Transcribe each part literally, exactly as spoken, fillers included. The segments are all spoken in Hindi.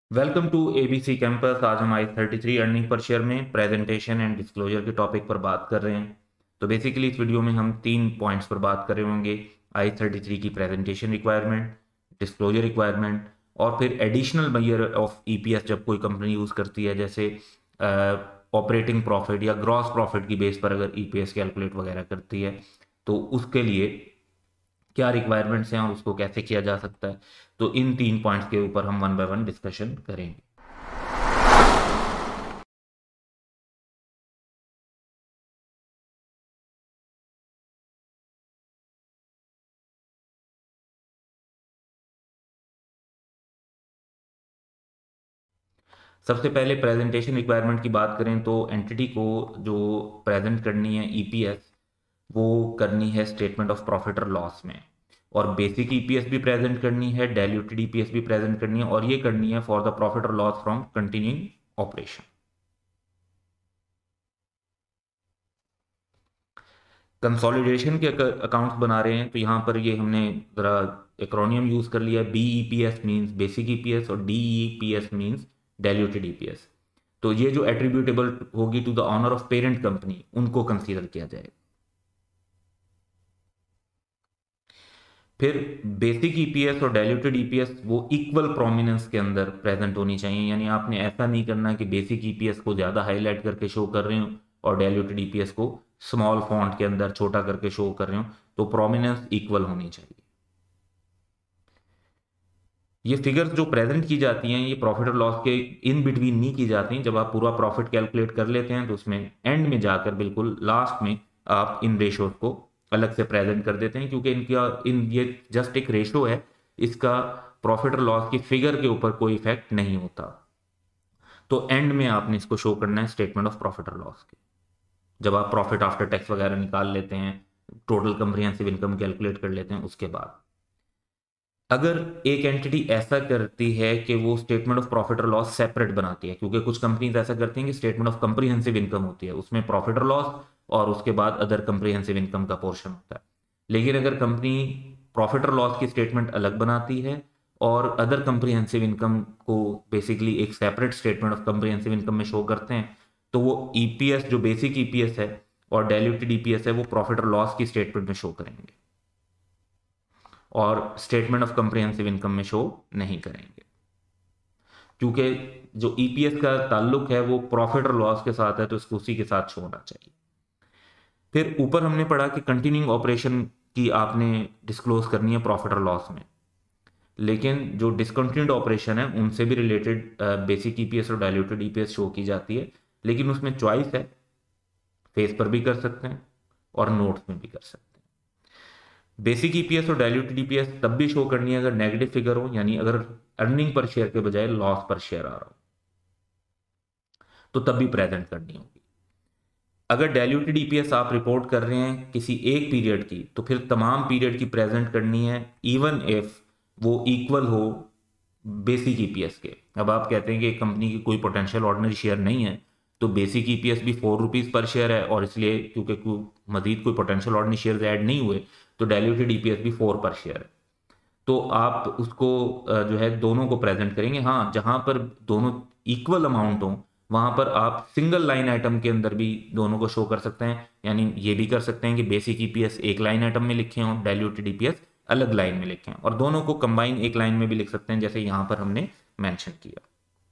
Welcome to ABC campus. आज हम I thirty three earning per share में प्रेजेंटेशन एंड डिस्क्लोजर के टॉपिक पर बात कर रहे हैं। तो बेसिकली इस वीडियो में हम तीन पॉइंट्स पर बात कर रहे होंगे। आई थर्टी थ्री की प्रेजेंटेशन रिक्वायरमेंट, डिस्क्लोजर रिक्वायरमेंट और फिर एडिशनल मेजर ऑफ ईपीएस जब कोई कंपनी यूज़ करती है, जैसे ऑपरेटिंग प्रॉफिट या ग्रॉस प्रॉफिट की बेस पर अगर ईपीएस कैलकुलेट वगैरह करती है तो उसके लिए क्या रिक्वायरमेंट्स हैं और उसको कैसे किया जा सकता है। तो इन तीन पॉइंट्स के ऊपर हम वन बाय वन डिस्कशन करेंगे। सबसे पहले प्रेजेंटेशन रिक्वायरमेंट की बात करें तो एंटिटी को जो प्रेजेंट करनी है ईपीएस, वो करनी है स्टेटमेंट ऑफ प्रॉफिट और लॉस में। और बेसिक ईपीएस भी प्रेजेंट करनी है, डाइल्यूटेड ईपीएस भी प्रेजेंट करनी है, और ये करनी है फॉर द प्रॉफिट और loss from continuing operation. Consolidation के अकाउंट्स बना रहे हैं तो यहाँ पर ये हमने ज़रा एक्रोनियम यूज़ कर लिया। B E P S means basic EPS और D E P S means diluted EPS. तो ये जो एट्रीब्यूटेबल होगी to the owner of parent company उनको कंसीडर किया जाएगा। फिर बेसिक ईपीएस और डाइल्यूटेड ईपीएस वो इक्वल प्रोमिनेंस के अंदर प्रेजेंट होनी चाहिए, यानी आपने ऐसा नहीं करना कि बेसिक ईपीएस को ज़्यादा हाईलाइट करके शो कर रहे हो और डाइल्यूटेड ईपीएस को स्मॉल फॉन्ट के अंदर छोटा करके शो कर रहे हो। तो प्रोमिनेंस इक्वल होनी चाहिए। ये फिगर्स जो प्रेजेंट की जाती हैं ये प्रॉफिट और लॉस के इन बिटवीन नहीं की जाती। जब आप पूरा प्रॉफिट कैलकुलेट कर लेते हैं तो उसमें एंड में जाकर बिल्कुल लास्ट में आप इन रेशोज को अलग से प्रेजेंट कर देते हैं, क्योंकि इनका इन ये जस्ट एक रेशो है, इसका प्रॉफिट और लॉस की फिगर के ऊपर कोई इफेक्ट नहीं होता। तो एंड में आपने इसको शो करना है स्टेटमेंट ऑफ प्रॉफिट और लॉस के, जब आप प्रॉफिट आफ्टर टैक्स वगैरह निकाल लेते हैं, टोटल कंप्रिहेंसिव इनकम कैलकुलेट कर लेते हैं उसके बाद। अगर एक एंटिटी ऐसा करती है कि वो स्टेटमेंट ऑफ प्रॉफिट और लॉस सेपरेट बनाती है, क्योंकि कुछ कंपनीज ऐसा करती हैं कि स्टेटमेंट ऑफ कंप्रीहेंसिव इनकम होती है, उसमें प्रॉफिट और लॉस और उसके बाद अदर कंप्रीहेंसिव इनकम का पोर्शन होता है। लेकिन अगर कंपनी प्रॉफिट और लॉस की स्टेटमेंट अलग बनाती है और अदर कंप्रीहेंसिव इनकम को बेसिकली एक separate statement of comprehensive income में शो करते हैं, तो वो ईपीएस जो बेसिक ईपीएस है और डाइल्यूटेड ईपीएस है वो प्रॉफिट और लॉस की स्टेटमेंट में शो करेंगे और स्टेटमेंट ऑफ कंप्रिहेंसिव इनकम में शो नहीं करेंगे, क्योंकि जो ईपीएस का ताल्लुक है वो प्रॉफिट और लॉस के साथ है, तो इसको उसी के साथ शो होना चाहिए। फिर ऊपर हमने पढ़ा कि कंटिन्यूइंग ऑपरेशन की आपने डिस्क्लोज करनी है प्रॉफिट और लॉस में, लेकिन जो डिसकंटिन्यूड ऑपरेशन है उनसे भी रिलेटेड बेसिक ईपीएस और डाइल्यूटेड ईपीएस शो की जाती है, लेकिन उसमें चॉइस है, फेस पर भी कर सकते हैं और नोट्स में भी कर सकते हैं। बेसिक ईपीएस और डाइल्यूटेड ईपीएस तब भी शो करनी है अगर नेगेटिव फिगर हो, यानी अगर अर्निंग पर शेयर के बजाय लॉस पर शेयर आ रहा हो तो तब भी प्रेजेंट करनी होगी। अगर डाइल्यूटेड ईपीएस आप रिपोर्ट कर रहे हैं किसी एक पीरियड की तो फिर तमाम पीरियड की प्रेजेंट करनी है, इवन इफ वो इक्वल हो बेसिक ईपीएस के। अब आप कहते हैं कि कंपनी की कोई पोटेंशियल ऑर्डिनरी शेयर नहीं है तो बेसिक ईपीएस भी फोर रुपीज़ पर शेयर है, और इसलिए क्योंकि मजीद कोई पोटेंशियल ऑर्डिनरी शेयर ऐड नहीं हुए तो डाइल्यूटेड ईपीएस भी फोर पर शेयर है। तो आप उसको जो है दोनों को प्रेजेंट करेंगे। हाँ, जहां पर दोनों इक्वल अमाउंट हो वहां पर आप सिंगल लाइन आइटम के अंदर भी दोनों को शो कर सकते हैं, यानी ये भी कर सकते हैं कि बेसिक ईपीएस एक लाइन आइटम में लिखे हों, डाइल्यूटेड ईपीएस अलग लाइन में लिखे हैं, और दोनों को कंबाइन एक लाइन में भी लिख सकते हैं जैसे यहां पर हमने मेंशन किया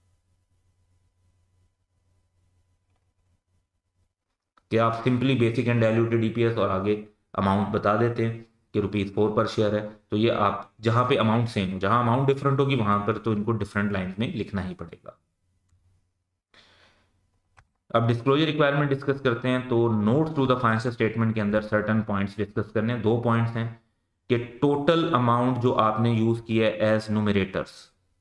कि आप simply basic and diluted EPS और आगे अमाउंट बता देते हैं कि रुपीज फोर पर शेयर है। तो ये आप जहां पे अमाउंट सेम हो, जहां अमाउंट डिफरेंट होगी वहां पर तो इनको डिफरेंट लाइन में लिखना ही पड़ेगा। अब डिस्क्लोजर रिक्वायरमेंट डिस्कस करते हैं। तो notes to the financial statement के अंदर सर्टन पॉइंट्स डिस्कस करने हैं। दो पॉइंट्स हैं कि टोटल अमाउंट जो आपने यूज किया है एज न्यूमरेटर्स,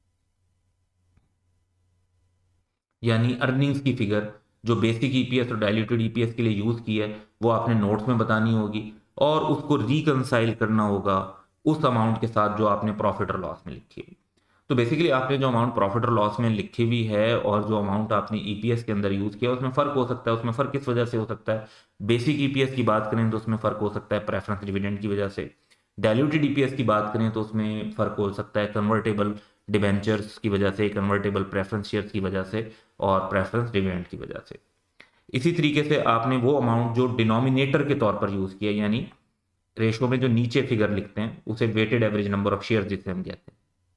यानी अर्निंग्स की फिगर जो बेसिक ईपीएस और डाइल्यूटेड ईपीएस के लिए यूज की है वो आपने नोट्स में बतानी होगी, और उसको रिकंसाइल करना होगा उस अमाउंट के साथ जो आपने प्रॉफिट और लॉस में लिखी है। तो बेसिकली आपने जो अमाउंट प्रॉफिट और लॉस में लिखी हुई है और जो अमाउंट आपने ईपीएस के अंदर यूज किया उसमें फर्क हो सकता है। उसमें फर्क किस वजह से हो सकता है? बेसिक ईपीएस की बात करें तो उसमें फर्क हो सकता है प्रेफरेंस डिविडेंड की वजह से, डाइल्यूटेड ईपीएस की बात करें तो उसमें फर्क हो सकता है कन्वर्टेबल डिबेंचर्स की वजह से, कन्वर्टेबल प्रेफरेंस शेयर्स की वजह से और प्रेफरेंस डिविडेंड की वजह से। इसी तरीके से आपने वो अमाउंट जो डिनोमिनेटर के तौर पर यूज किया, यानी रेशो में जो नीचे फिगर लिखते हैं उसे weighted average number of share जिसे हम कहते हैं,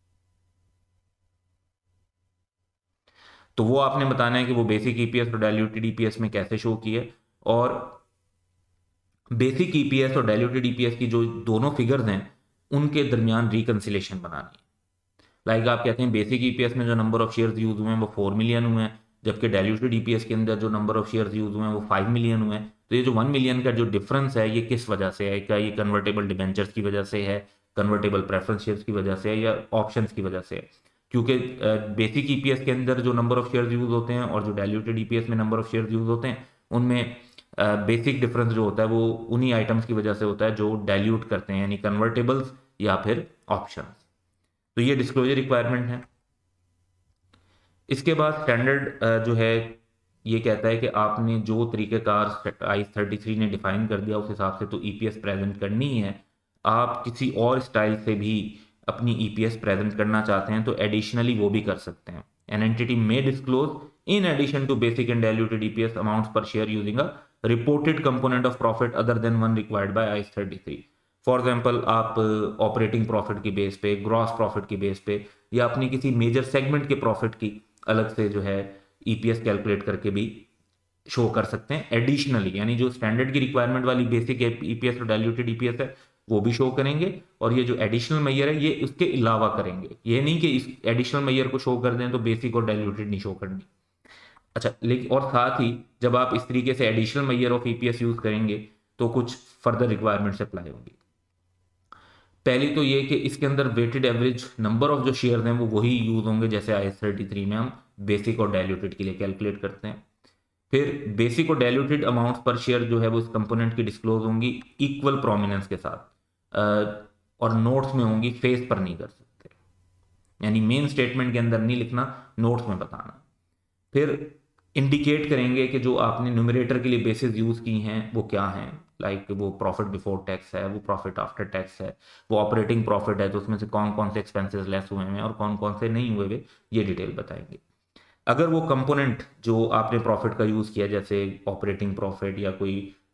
तो वो आपने बताना है कि वो बेसिक ईपीएस और डाइल्यूटेड ईपीएस में कैसे शो किए, और बेसिक ईपीएस और डाइल्यूटेड ईपीएस की जो दोनों फिगर्स हैं उनके दरमियान रिकंसिलेशन बनानी है। लाइक आप कहते हैं बेसिक ईपीएस में जो नंबर ऑफ शेयर्स यूज हुए हैं वो फोर मिलियन हुए हैं, जबकि डाइल्यूटेड ईपीएस के अंदर जो नंबर ऑफ शेयर्स यूज हुए हैं वो फाइव मिलियन हुए हैं। तो ये जो वन मिलियन का जो डिफरेंस है ये किस वजह से है? क्या ये कन्वर्टेबल डिबेंचर्स की वजह से है, कन्वर्टेबल प्रेफरेंस शेयर्स की वजह से है, या ऑप्शंस की वजह से है? क्योंकि बेसिक ईपीएस के अंदर जो नंबर ऑफ शेयर्स यूज होते हैं और जो डाइल्यूटेड ईपीएस में नंबर ऑफ शेयर्स यूज होते हैं उनमें बेसिक डिफरेंस जो होता है वो उन्हीं आइटम्स की वजह से होता है जो डाइल्यूट करते हैं, यानी कन्वर्टेबल्स या फिर ऑप्शंस। तो ये डिस्क्लोजर रिक्वायरमेंट है। इसके बाद स्टैंडर्ड जो है ये कहता है कि आपने जो तरीक़ेकार आई थर्टी थ्री ने डिफाइन कर दिया उस हिसाब से तो ईपीएस प्रेजेंट करनी ही है। आप किसी और स्टाइल से भी अपनी ईपीएस प्रेजेंट करना चाहते हैं तो एडिशनली वो भी कर सकते हैं। एन एंटिटी में disclose in addition to basic and diluted EPS amounts per share using a reported component of profit other than one required by I thirty three. For example आप ऑपरेटिंग प्रॉफिट की बेस पे, ग्रॉस प्रॉफिट की बेस पे, या अपनी किसी मेजर सेगमेंट के प्रॉफिट की अलग से जो है ईपीएस कैलकुलेट करके भी शो कर सकते हैं एडिशनली। यानी जो स्टैंडर्ड की रिक्वायरमेंट वाली बेसिक ईपीएस और डाइल्यूटेड ईपीएस है वो भी शो करेंगे, और ये जो एडिशनल मेजर है ये उसके अलावा करेंगे। ये नहीं कि इस एडिशनल मेजर को शो कर दें तो बेसिक और डाइल्यूटेड नहीं शो करनी। अच्छा, लेकिन और साथ ही जब आप इस तरीके से additional measure of EPS use करेंगे तो कुछ फर्दर रिक्वायरमेंट्स अप्लाई होंगी। पहली तो ये कि इसके अंदर वेटेड एवरेज नंबर ऑफ जो शेयर्स हैं वो वही यूज होंगे जैसे आई एस थर्टी थ्री में हम बेसिक और डाइल्यूटेड के लिए कैलकुलेट करते हैं। फिर बेसिक और डाइल्यूटेड अमाउंट्स पर शेयर जो है वो इस कंपोनेंट की डिस्क्लोज होंगी इक्वल प्रोमिनेंस के साथ, और नोट्स में होंगी, फेस पर नहीं कर सकते, यानी मेन स्टेटमेंट के अंदर नहीं लिखना, नोट्स में बताना। फिर इंडिकेट करेंगे कि जो आपने न्यूमरेटर के लिए बेसिस यूज की हैं वो क्या हैं, लाइक like वो प्रॉफिट बिफोर टैक्स है, वो प्रॉफिट आफ्टर टैक्स है, वो ऑपरेटिंग प्रॉफिट है तो उसमें से कौन कौन से एक्सपेंसेस लेस हुए हैं और कौन कौन से नहीं हुए हुए, ये डिटेल बताएंगे। अगर वो कंपोनेंट जो आपने प्रॉफिट का यूज किया जैसे ऑपरेटिंग प्रॉफिट या कोई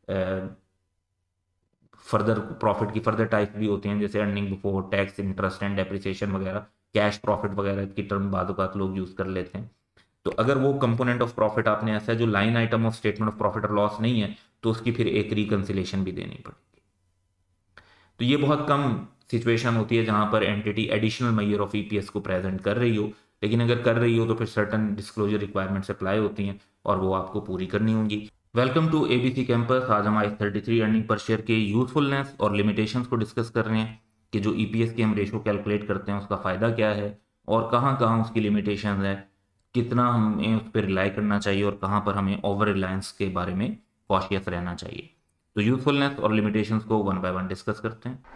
फर्दर प्रॉफिट की फर्दर टाइप भी होती हैं जैसे earning before tax, interest and depreciation वगैरह, कैश प्रॉफिट वगैरह की टर्म बाद बात लोग यूज कर लेते हैं। तो अगर वो कंपोनेंट ऑफ प्रॉफिट आपने ऐसा है जो line item of statement of profit और लॉस नहीं है तो उसकी फिर एक रिकंसिलेशन भी देनी पड़ेगी। तो ये बहुत कम सिचुएशन होती है जहां पर entity additional measure of EPS को प्रेजेंट कर रही हो, लेकिन अगर कर रही हो तो फिर सर्टन डिस्क्लोजर रिक्वायरमेंट्स अप्लाई होती हैं और वो आपको पूरी करनी होंगी। Welcome to ABC campus. आज हम I thirty three earning per share के यूजफुलनेस और लिमिटेशंस को डिस्कस कर रहे हैं कि जो ईपीएस की हम रेशो कैलकुलेट करते हैं उसका फ़ायदा क्या है और कहाँ कहाँ उसकी लिमिटेशन है, कितना हमें उस पर रिलाई करना चाहिए और कहाँ पर हमें ओवर रिलायंस के बारे में कॉशियस रहना चाहिए। तो यूजफुलनेस और लिमिटेशंस को वन बाय वन डिस्कस करते हैं।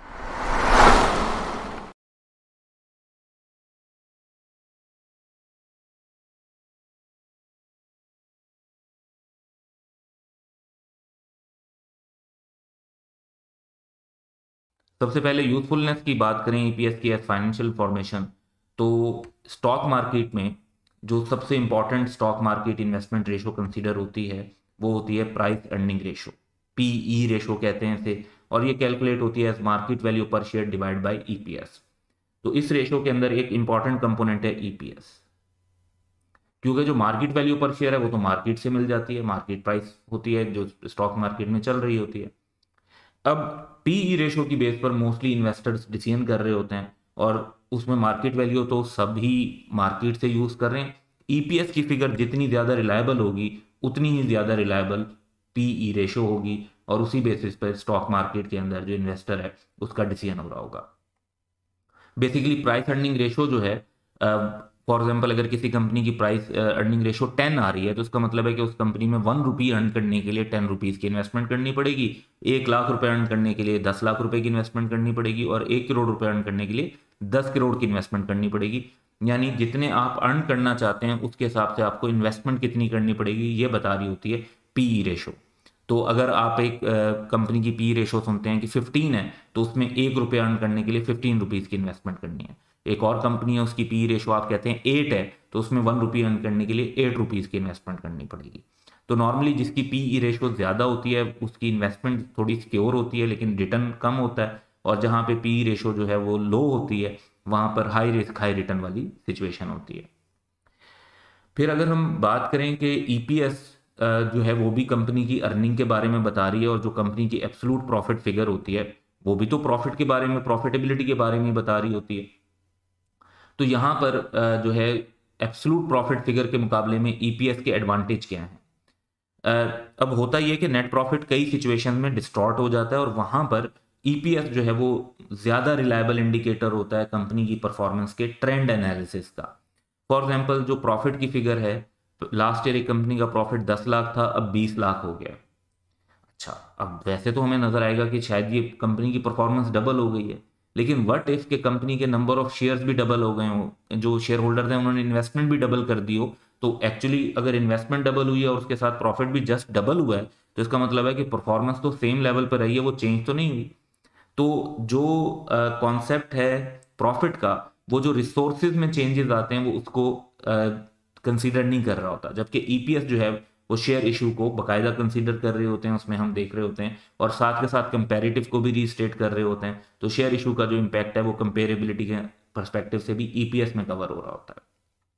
सबसे पहले यूजफुलनेस की बात करें ईपीएस की एज फाइनेंशियल इंफॉर्मेशन, तो स्टॉक मार्केट में जो सबसे important stock market investment ratio consider होती है वो होती है price earning ratio, PE ratio कहते हैं इसे, और ये कैलकुलेट होती है as market value per share divide by EPS. तो इस रेशो के अंदर एक इंपॉर्टेंट कंपोनेंट है ईपीएस, क्योंकि जो मार्केट वैल्यू पर शेयर है वो तो मार्केट से मिल जाती है, मार्केट प्राइस होती है जो स्टॉक मार्केट में चल रही होती है। अब पीई रेशो की बेस पर मोस्टली इन्वेस्टर्स डिसीजन कर रहे होते हैं और उसमें मार्केट वैल्यू तो सभी मार्केट से यूज कर रहे हैं। ईपीएस की फिगर जितनी ज्यादा रिलायबल होगी उतनी ही ज्यादा रिलायबल पीई रेशो होगी और उसी बेसिस पर स्टॉक मार्केट के अंदर जो इन्वेस्टर है उसका डिसीजन हो रहा होगा। बेसिकली प्राइस अर्निंग रेशो जो है, फॉर एग्जाम्पल अगर किसी कंपनी की प्राइस अर्निंग रेशो टेन आ रही है तो उसका मतलब है कि उस कंपनी में वन रुपी अर्न करने के लिए टेन रुपीज़ की इन्वेस्टमेंट करनी पड़ेगी, एक लाख रुपए अर्न करने के लिए दस लाख रुपए की इन्वेस्टमेंट करनी पड़ेगी और एक करोड़ रुपए अर्न करने के लिए दस करोड़ की इन्वेस्टमेंट करनी पड़ेगी। यानी जितने आप अर्न करना चाहते हैं उसके हिसाब से आपको इन्वेस्टमेंट कितनी करनी पड़ेगी ये बता रही होती है पीई रेशो। तो अगर आप एक कंपनी uh, की पी रेशो सुनते हैं कि फिफ्टीन है तो उसमें एक रुपये अर्न करने के लिए फिफ्टीन रुपीज़ की इन्वेस्टमेंट करनी है, एक और कंपनी है उसकी पी रेशो आप कहते हैं एट है, तो उसमें वन रुपी अर्न करने के लिए एट रुपीज़ की इन्वेस्टमेंट करनी पड़ेगी। तो नॉर्मली जिसकी पी रेशो ज़्यादा होती है उसकी इन्वेस्टमेंट थोड़ी सिक्योर होती है लेकिन रिटर्न कम होता है, और जहाँ पे पी रेशो जो है वो लो होती है वहाँ पर हाई रिस्क हाई रिटर्न वाली सिचुएशन होती है। फिर अगर हम बात करें कि ईपीएस जो है वो भी कंपनी की अर्निंग के बारे में बता रही है, और जो कंपनी की एब्सोल्यूट प्रॉफिट फिगर होती है वो भी तो प्रॉफिट के बारे में, प्रॉफिटेबिलिटी के बारे में बता रही होती है। तो यहाँ पर जो है एब्सोल्यूट प्रॉफिट फिगर के मुकाबले में ईपीएस के एडवांटेज क्या हैं। अब होता यह है कि नेट प्रॉफिट कई सिचुएशन में डिस्टॉर्ट हो जाता है, और वहाँ पर ईपीएस जो है वो ज़्यादा रिलायबल इंडिकेटर होता है कंपनी की परफॉर्मेंस के ट्रेंड एनालिसिस का। फॉर एग्जांपल जो प्रॉफिट की फिगर है, लास्ट ईयर एक कंपनी का प्रॉफिट दस लाख था, अब बीस लाख हो गया। अच्छा, अब वैसे तो हमें नजर आएगा कि शायद ये कंपनी की परफॉर्मेंस डबल हो गई है, लेकिन व्हाट इफ के कंपनी के नंबर ऑफ शेयर्स भी डबल हो गए हो, जो शेयर होल्डर्स हैं उन्होंने इन्वेस्टमेंट भी डबल कर दी हो। तो एक्चुअली अगर इन्वेस्टमेंट डबल हुई है और उसके साथ प्रॉफिट भी जस्ट डबल हुआ है, तो इसका मतलब है कि परफॉर्मेंस तो सेम लेवल पर रही है, वो चेंज तो नहीं हुई। तो जो कॉन्सेप्ट uh, है प्रॉफिट का, वो जो रिसोर्सेज में चेंजेस आते हैं वो उसको कंसीडर uh, नहीं कर रहा होता, जबकि ईपीएस जो है वो शेयर इशू को बाकायदा कंसीडर कर रहे होते हैं, उसमें हम देख रहे होते हैं, और साथ के साथ कंपैरेटिव को भी रीस्टेट कर रहे होते हैं। तो शेयर इशू का जो इम्पैक्ट है वो कंपेरेबिलिटी के परस्पेक्टिव से भी ईपीएस में कवर हो रहा होता है।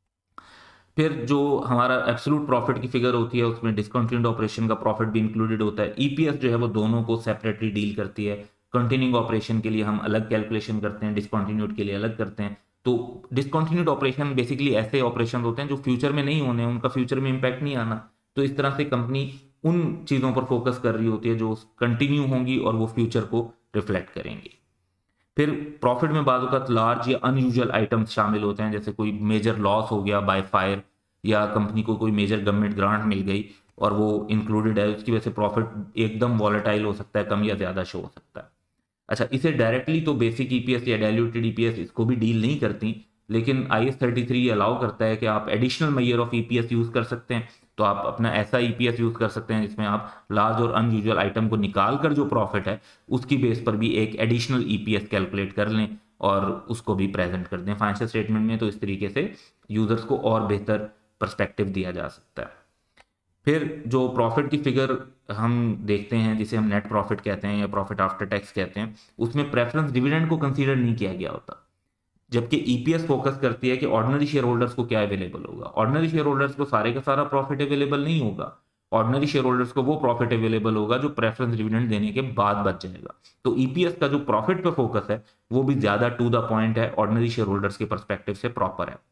फिर जो हमारा एब्सोल्यूट प्रॉफिट की फिगर होती है उसमें डिसकंटिन्यूड ऑपरेशन का प्रॉफिट भी इंक्लूडेड होता है। ईपीएस जो है वो दोनों को सेपरेटली डील करती है। कंटिन्यूइंग ऑपरेशन के लिए हम अलग कैलकुलेशन करते हैं, डिसकंटिन्यूड के लिए अलग करते हैं। तो डिसकंटिन्यूड ऑपरेशन बेसिकली ऐसे ऑपरेशन होते हैं जो फ्यूचर में नहीं होने, उनका फ्यूचर में इंपैक्ट नहीं आना। तो इस तरह से कंपनी उन चीज़ों पर फोकस कर रही होती है जो कंटिन्यू होंगी और वो फ्यूचर को रिफ्लेक्ट करेंगी। फिर प्रॉफिट में बाज़ वक़्त लार्ज या अनयूजुअल आइटम्स शामिल होते हैं, जैसे कोई मेजर लॉस हो गया बाय फायर, या कंपनी को कोई मेजर गवर्नमेंट ग्रांट मिल गई और वो इंक्लूडेड है, उसकी वजह से प्रॉफिट एकदम वॉलेटाइल हो सकता है, कम या ज़्यादा शो हो सकता है। अच्छा, इसे डायरेक्टली तो बेसिक ईपीएस या डाइल्यूटेड ईपीएस इसको भी डील नहीं करती, लेकिन I S thirty three allow करता है कि आप additional measure of EPS use कर सकते हैं। तो आप अपना ऐसा ईपीएस यूज़ कर सकते हैं जिसमें आप लार्ज और अनयूजुअल आइटम को निकाल कर जो प्रॉफिट है उसकी बेस पर भी एक एडिशनल ईपीएस कैलकुलेट कर लें और उसको भी प्रेजेंट कर दें फाइनेंशियल स्टेटमेंट में। तो इस तरीके से यूजर्स को और बेहतर पर्सपेक्टिव दिया जा सकता है। फिर जो प्रॉफिट की फिगर हम देखते हैं जिसे हम नेट प्रॉफिट कहते हैं या प्रॉफिट आफ्टर टैक्स कहते हैं, उसमें प्रेफरेंस डिविडेंड को कंसीडर नहीं किया गया होता, जबकि ईपीएस फोकस करती है कि ऑर्डिनरी शेयर होल्डर्स को क्या अवेलेबल होगा। ऑर्डिनरी शेयर होल्डर्स को सारे का सारा प्रॉफिट अवेलेबल नहीं होगा, ऑर्डिनरी शेयर होल्डर्स को वो प्रॉफिट अवेलेबल होगा जो प्रेफरेंस डिविडेंड देने के बाद बच जाएगा। तो ईपीएस का जो प्रॉफिट पे फोकस है वो भी ज्यादा टू द पॉइंट है, ऑर्डिनरी शेयर होल्डर्स के परस्पेक्टिव से प्रॉपर है।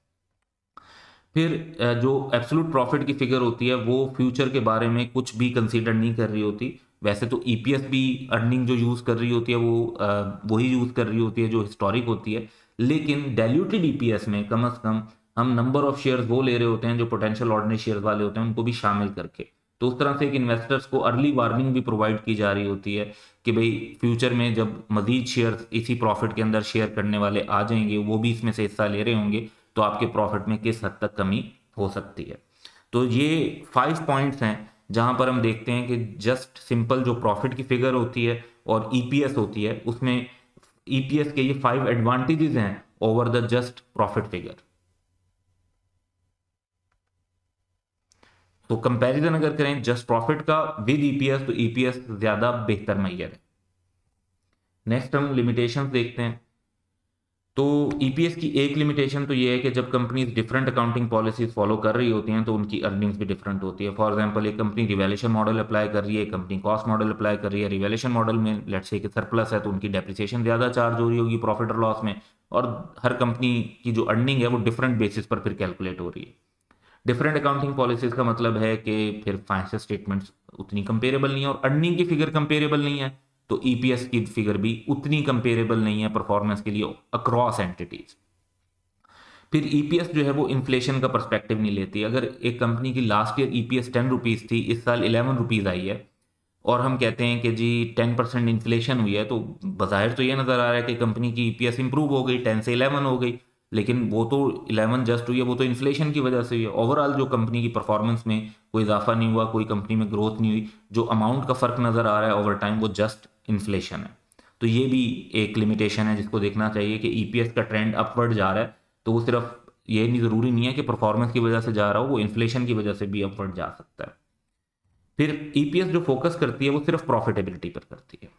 फिर जो एब्सोल्यूट प्रॉफिट की फिगर होती है वो फ्यूचर के बारे में कुछ भी कंसीडर नहीं कर रही होती। वैसे तो ईपीएस भी अर्निंग जो यूज़ कर रही होती है वो वही यूज़ कर रही होती है जो हिस्टोरिक होती है, लेकिन डाइल्यूटेड ईपीएस में कम से कम हम नंबर ऑफ शेयर्स वो ले रहे होते हैं जो पोटेंशियल ऑर्डिनरी शेयर्स वाले होते हैं, उनको भी शामिल करके। तो उस तरह से एक इन्वेस्टर्स को अर्ली वार्निंग भी प्रोवाइड की जा रही होती है कि भाई फ्यूचर में जब मजीद शेयर्स इसी प्रॉफिट के अंदर शेयर करने वाले आ जाएंगे, वो भी इसमें से हिस्सा ले रहे होंगे, तो आपके प्रॉफिट में किस हद तक कमी हो सकती है। तो ये फाइव पॉइंट्स हैं जहां पर हम देखते हैं कि जस्ट सिंपल जो प्रॉफिट की फिगर होती है और ईपीएस होती है उसमें ईपीएस के ये फाइव एडवांटेजेस हैं over the just profit figure. तो कंपैरिजन अगर करें जस्ट प्रॉफिट का विद ईपीएस तो ईपीएस ज्यादा बेहतर मैयर है। नेक्स्ट हम लिमिटेशंस देखते हैं। तो ईपीएस की एक लिमिटेशन तो ये है कि जब companies different accounting policies follow कर रही होती हैं तो उनकी अर्निंग्स भी डिफरेंट होती है। फॉर एग्जांपल एक कंपनी रिवैल्यूएशन मॉडल अप्लाई कर रही है, एक कंपनी कॉस्ट मॉडल अप्लाई कर रही है। रिवैल्यूएशन मॉडल में लेट्स से कि सरप्लस है तो उनकी डेप्रिसिएशन ज़्यादा चार्ज हो रही होगी प्रॉफिट और लॉस में, और हर कंपनी की जो अर्निंग है वो डिफरेंट बेसिस पर फिर कैलकुलेट हो रही है। डिफरेंट अकाउंटिंग पॉलिसीज का मतलब है कि फिर फाइनेंशियल स्टेटमेंट्स उतनी कंपेरेबल नहीं है और अर्निंग की फिगर कंपेरेबल नहीं है, तो ईपीएस की फिगर भी उतनी कंपेरेबल नहीं है परफॉर्मेंस के लिए अक्रॉस एंटिटीज। फिर ईपीएस जो है वो इन्फ्लेशन का पर्सपेक्टिव नहीं लेती। अगर एक कंपनी की last year EPS ten rupees थी, इस साल इलेवन रुपीज आई है, और हम कहते हैं कि जी टेन परसेंट इन्फ्लेशन हुई है, तो बाहर तो ये नजर आ रहा है कि कंपनी की ईपीएस इंप्रूव हो गई, टेन से इलेवन हो गई, लेकिन वो तो इलेवन जस्ट हुई है, वो तो इन्फ्लेशन की वजह से हुई है। ओवरऑल जो कंपनी की परफॉर्मेंस में कोई इजाफा नहीं हुआ, कोई कंपनी में ग्रोथ नहीं हुई, जो अमाउंट का फर्क नजर आ रहा है ओवर टाइम वो जस्ट इन्फ्लेशन है। तो ये भी एक लिमिटेशन है जिसको देखना चाहिए कि ईपीएस का ट्रेंड अपवर्ड जा रहा है, तो वो सिर्फ ये नहीं, ज़रूरी नहीं है कि परफॉर्मेंस की वजह से जा रहा हो, वो इन्फ्लेशन की वजह से भी अपवर्ड जा सकता है। फिर ईपीएस जो फोकस करती है वो सिर्फ प्रॉफिटेबिलिटी पर करती है,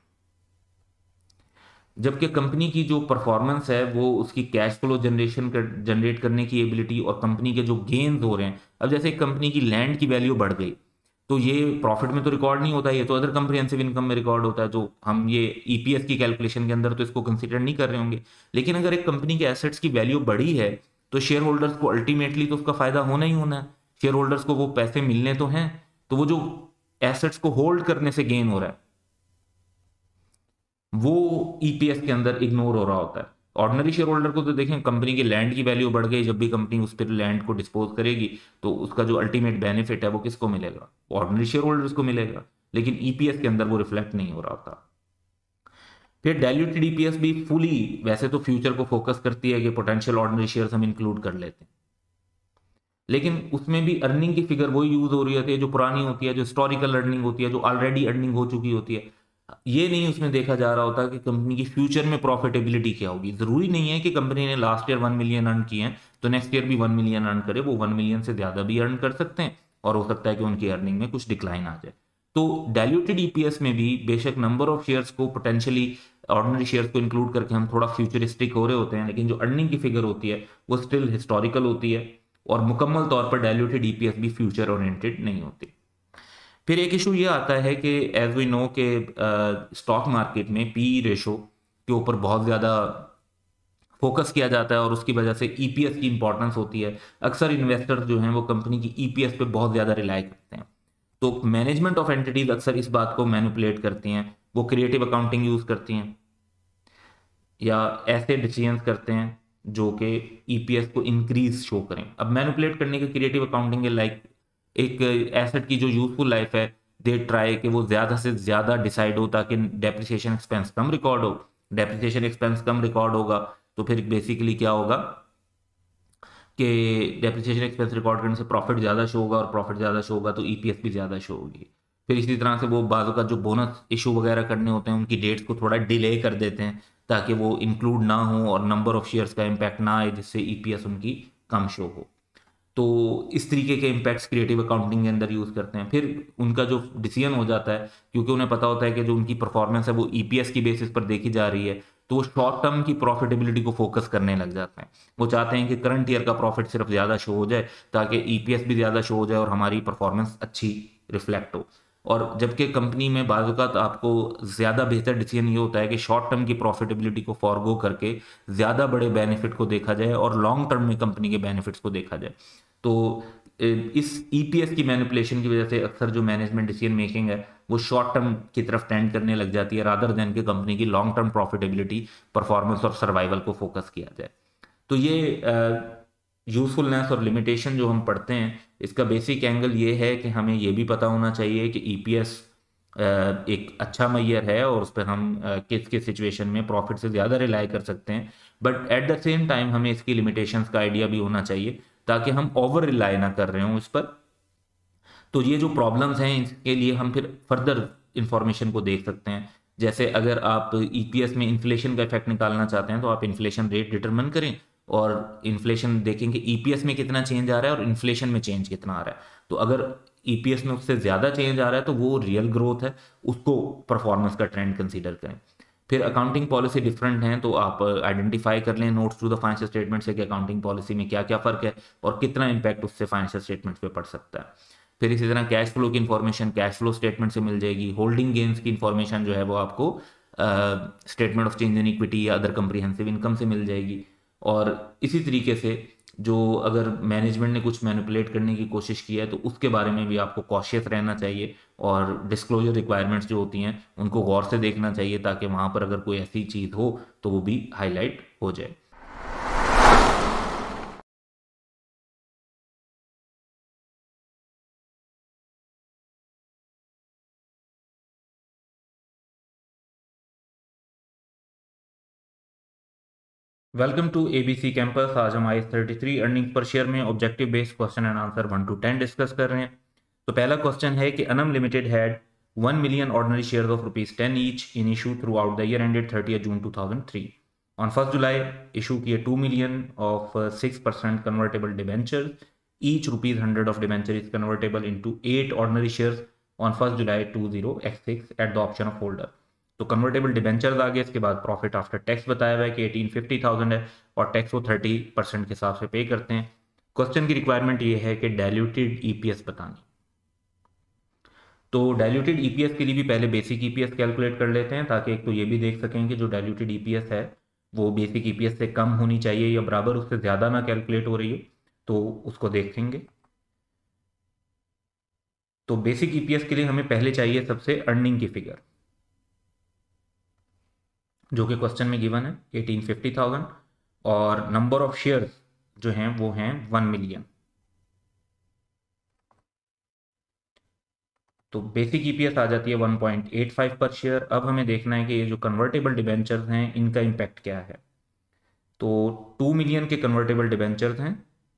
जबकि कंपनी की जो परफॉर्मेंस है वो उसकी कैश फ्लो जनरेशन कर जनरेट करने की एबिलिटी और कंपनी के जो गेन्स हो रहे हैं, अब जैसे कंपनी की लैंड की वैल्यू बढ़ गई तो ये प्रॉफिट में तो रिकॉर्ड नहीं होता, ये तो अदर कम्प्रिहेंसिव इनकम में रिकॉर्ड होता है, जो हम ये ईपीएस की कैलकुलेशन के अंदर तो इसको कंसीडर नहीं कर रहे होंगे। लेकिन अगर एक कंपनी के एसेट्स की वैल्यू बढ़ी है तो शेयर होल्डर्स को अल्टीमेटली तो उसका फायदा होना ही होना है, शेयर होल्डर्स को वो पैसे मिलने तो हैं, तो वो जो एसेट्स को होल्ड करने से गेन हो रहा है वो ईपीएस के अंदर इग्नोर हो रहा होता है। ऑर्डिनरी शेयर होल्डर को तो देखें, कंपनी की लैंड की वैल्यू बढ़ गई, जब भी कंपनी उस पर लैंड को डिस्पोज करेगी तो उसका जो अल्टीमेट बेनिफिट है वो किसको मिलेगा, ऑर्डिनरी शेयर होल्डर्स को मिलेगा, लेकिन ईपीएस के अंदर वो रिफ्लेक्ट नहीं हो रहा होता। फिर डाइल्यूटेड ईपीएस भी फुली वैसे तो फ्यूचर को फोकस करती है कि पोटेंशियल ऑर्डिनरी शेयर्स हम इंक्लूड कर लेते हैं, लेकिन उसमें भी अर्निंग की फिगर वही यूज हो रही होती है जो पुरानी होती है, जो हिस्टोरिकल अर्निंग होती है, जो ऑलरेडी अर्निंग हो चुकी होती है। ये नहीं उसमें देखा जा रहा होता कि कंपनी की फ्यूचर में प्रॉफिटेबिलिटी क्या होगी। जरूरी नहीं है कि कंपनी ने last year one million earn किए हैं तो नेक्स्ट ईयर भी वन मिलियन अर्न करे, वो वन मिलियन से ज्यादा भी अर्न कर सकते हैं और हो सकता है कि उनकी अर्निंग में कुछ डिक्लाइन आ जाए। तो डाइल्यूटेड ईपीएस में भी बेशक नंबर ऑफ शेयर्स को पोटेंशियली ऑर्डिनरी शेयर्स को इंक्लूड करके हम थोड़ा फ्यूचरिस्टिक हो रहे होते हैं, लेकिन जो अर्निंग की फिगर होती है वो स्टिल हिस्टोरिकल होती है और मुकम्मल तौर पर डाइल्यूटेड ईपीएस भी फ्यूचर ओरिएंटेड नहीं होती। फिर एक इशू ये आता है कि एज वी नो के स्टॉक मार्केट में पी रेशो के ऊपर बहुत ज़्यादा फोकस किया जाता है और उसकी वजह से ईपीएस की इंपॉर्टेंस होती है। अक्सर इन्वेस्टर्स जो हैं वो कंपनी की ईपीएस पे बहुत ज़्यादा रिलाई करते हैं, तो मैनेजमेंट ऑफ एंटिटीज अक्सर इस बात को मैनिपुलेट करती हैं, वो क्रिएटिव अकाउंटिंग यूज़ करती हैं या ऐसे डिसीजंस करते हैं जो कि ईपीएस को इंक्रीज शो करें। अब मैनिपुलेट करने के क्रिएटिव अकाउंटिंग लाइक एक एसेट की जो यूजफुल लाइफ है दे ट्राई कि वो ज़्यादा से ज़्यादा डिसाइड हो ताकि डेप्रिसिएशन एक्सपेंस कम रिकॉर्ड हो। डेप्रिसिएशन एक्सपेंस कम रिकॉर्ड होगा तो फिर बेसिकली क्या होगा कि डेप्रिसिएशन एक्सपेंस रिकॉर्ड करने से प्रॉफिट ज़्यादा शो होगा और प्रॉफिट ज़्यादा शो होगा तो ईपीएस भी ज़्यादा शो होगी। फिर इसी तरह से वो बाजू का जो बोनस इशू वगैरह करने होते हैं उनकी डेट्स को थोड़ा डिले कर देते हैं ताकि वो इंक्लूड ना हो और नंबर ऑफ शेयर्स का इम्पैक्ट ना आए जिससे ईपीएस उनकी कम शो हो। तो इस तरीके के इम्पैक्ट्स क्रिएटिव अकाउंटिंग के अंदर यूज़ करते हैं। फिर उनका जो डिसीजन हो जाता है, क्योंकि उन्हें पता होता है कि जो उनकी परफॉर्मेंस है वो ईपीएस की बेसिस पर देखी जा रही है, तो वो शॉर्ट टर्म की प्रॉफिटेबिलिटी को फोकस करने लग जाते हैं। वो चाहते हैं कि करंट ईयर का प्रॉफिट सिर्फ ज़्यादा शो हो जाए ताकि ईपीएस भी ज़्यादा शो हो जाए और हमारी परफॉर्मेंस अच्छी रिफ्लेक्ट हो। और जबकि कंपनी में बाज़ आपको ज़्यादा बेहतर डिसीजन ये होता है कि शॉर्ट टर्म की प्रॉफिटेबिलिटी को फॉरगो करके ज़्यादा बड़े बेनिफिट को देखा जाए और लॉन्ग टर्म में कंपनी के बेनिफिट्स को देखा जाए। तो इस ईपीएस की मैनिपुलेशन की वजह से अक्सर जो मैनेजमेंट डिसीजन मेकिंग है वो शॉर्ट टर्म की तरफ टेंड करने लग जाती है रादर देन कि कंपनी की लॉन्ग टर्म प्रॉफिटेबिलिटी, परफॉर्मेंस और सर्वाइवल को फोकस किया जाए। तो ये यूजफुलनेस और लिमिटेशन जो हम पढ़ते हैं इसका बेसिक एंगल ये है कि हमें ये भी पता होना चाहिए कि ईपीएस एक अच्छा मैयर है और उस पर हम किस किस सिचुएशन में प्रॉफिट से ज़्यादा रिलाई कर सकते हैं, but at the same time हमें इसकी लिमिटेशंस का आइडिया भी होना चाहिए ताकि हम ओवर रिलाई ना कर रहे हों इस पर। तो ये जो प्रॉब्लम्स हैं इसके लिए हम फिर फर्दर इंफॉर्मेशन को देख सकते हैं। जैसे अगर आप ईपीएस में इन्फ्लेशन का इफेक्ट निकालना चाहते हैं तो आप इन्फ्लेशन रेट डिटरमिन करें और इन्फ्लेशन देखें कि ईपीएस में कितना चेंज आ रहा है और इन्फ्लेशन में चेंज कितना आ रहा है। तो अगर ईपीएस में उससे ज़्यादा चेंज आ रहा है तो वो रियल ग्रोथ है, उसको परफॉर्मेंस का ट्रेंड कंसीडर करें। फिर अकाउंटिंग पॉलिसी डिफरेंट हैं तो आप आइडेंटिफाई कर लें notes to the financial statement से कि अकाउंटिंग पॉलिसी में क्या क्या फ़र्क है और कितना इंपैक्ट उससे फाइनेंशियल स्टेटमेंट्स पे पड़ सकता है। फिर इसी तरह कैश फ्लो की इन्फॉर्मेशन कैश फ्लो स्टेटमेंट से मिल जाएगी। होल्डिंग गेन्स की इन्फॉर्मेशन जो है वो आपको statement of change in equity या अदर कंप्रीहेंसिव इनकम से मिल जाएगी। और इसी तरीके से जो अगर मैनेजमेंट ने कुछ मैनिपुलेट करने की कोशिश की है तो उसके बारे में भी आपको कॉशियस रहना चाहिए और डिस्क्लोजर रिक्वायरमेंट्स जो होती हैं उनको गौर से देखना चाहिए ताकि वहाँ पर अगर कोई ऐसी चीज़ हो तो वो भी हाईलाइट हो जाए। Welcome to ABC campus. आज हम I thirty three earning per share में objective based question and answer one to ten discuss कर रहे हैं। तो पहला क्वेश्चन है कि Anam limited had one million ordinary shares of rupees ten each in issue throughout the year ended thirtieth June two thousand three. On first July issue किए two million of uh, six percent convertible debentures. Each rupees one hundred of debenture is convertible into eight ordinary shares on first July twenty oh six at the option of holder. तो कन्वर्टेबल डिबेंचर्स आ गए, इसके बाद प्रॉफिट आफ्टर टैक्स बताया हुआ है कि एटीन फिफ्टी थाउजेंड है और टैक्स वो थर्टी परसेंट के हिसाब से पे करते हैं। क्वेश्चन की रिक्वायरमेंट ये है कि डायल्यूटेड ईपीएस बतानी। तो डायल्यूटेड ईपीएस के लिए भी पहले बेसिक ईपीएस कैलकुलेट कर लेते हैं, ताकि एक तो ये भी देख सकें कि जो डायल्यूटेड ईपीएस है वो बेसिक ईपीएस से कम होनी चाहिए या बराबर, उससे ज़्यादा ना कैलकुलेट हो रही हो, तो उसको देखेंगे। तो बेसिक ईपीएस के लिए हमें पहले चाहिए सबसे अर्निंग की फिगर, जो कि क्वेश्चन में गिवन है एटीन फिफ्टी थाउजेंड, और नंबर ऑफ शेयर्स जो हैं वो हैं वन मिलियन। तो बेसिक ईपीएस आ जाती है वन पॉइंट एट फाइव पर शेयर। अब हमें देखना है कि ये जो कन्वर्टेबल डिबेंचर्स हैं इनका इम्पैक्ट क्या है। तो टू मिलियन के कन्वर्टेबल डिबेंचर्स हैं,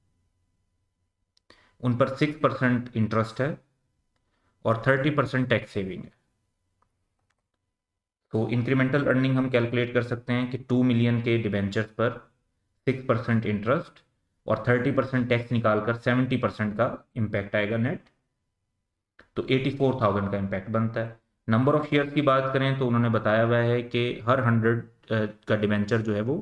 उन पर सिक्स परसेंट इंटरेस्ट है और थर्टी परसेंट टैक्स सेविंग है। तो इंक्रीमेंटल अर्निंग हम कैलकुलेट कर सकते हैं कि टू मिलियन के डिबेंचर्स पर सिक्स परसेंट इंटरेस्ट और थर्टी परसेंट टैक्स निकालकर सेवेंटी परसेंट का इम्पैक्ट आएगा नेट, तो एटी फोर थाउजेंड का इम्पैक्ट बनता है। नंबर ऑफ शेयर्स की बात करें तो उन्होंने बताया हुआ है कि हर हंड्रेड का डिबेंचर जो है वो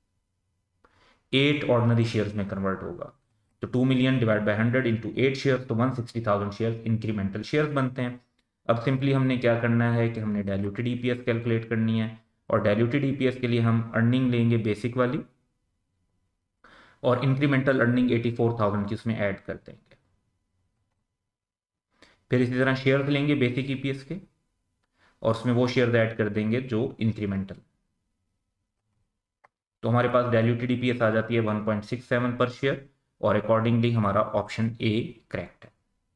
एट ऑर्डिनरी शेयर्स में कन्वर्ट होगा। तो two million divide by hundred into eight shares, तो one sixty thousand shares incremental shares बनते हैं। अब सिंपली हमने क्या करना है कि हमने डायल्यूटेड ईपीएस कैलकुलेट करनी है, और डायल्यूटेड ईपीएस के लिए हम अर्निंग लेंगे बेसिक वाली और incremental earning eighty four thousand की उसमें ऐड कर देंगे। फिर इसी तरह शेयर्स लेंगे बेसिक ईपीएस के और उसमें वो शेयर्स ऐड कर देंगे जो इंक्रीमेंटल। तो हमारे पास डायल्यूटेड ईपीएस आ जाती है वन पॉइंट सिक्स सेवन पर शेयर, और अकॉर्डिंगली हमारा ऑप्शन ए करेक्ट है।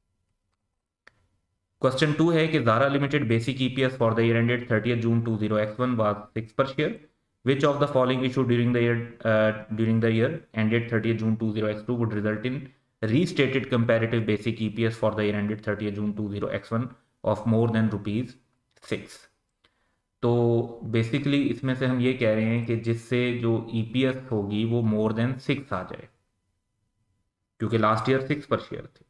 क्वेश्चन टू है कि Zara limited basic EPS for the year ended thirtieth June twenty oh X one was six per share. Which of the following issue during the year uh, during the year ended thirtieth June twenty oh X two would result in restated comparative basic E P S for the year ended thirtieth June twenty oh X one of more than rupees six. तो बेसिकली इसमें से हम ये कह रहे हैं कि जिससे जो E P S होगी वो मोर देन सिक्स आ जाए, क्योंकि last year six per share थे।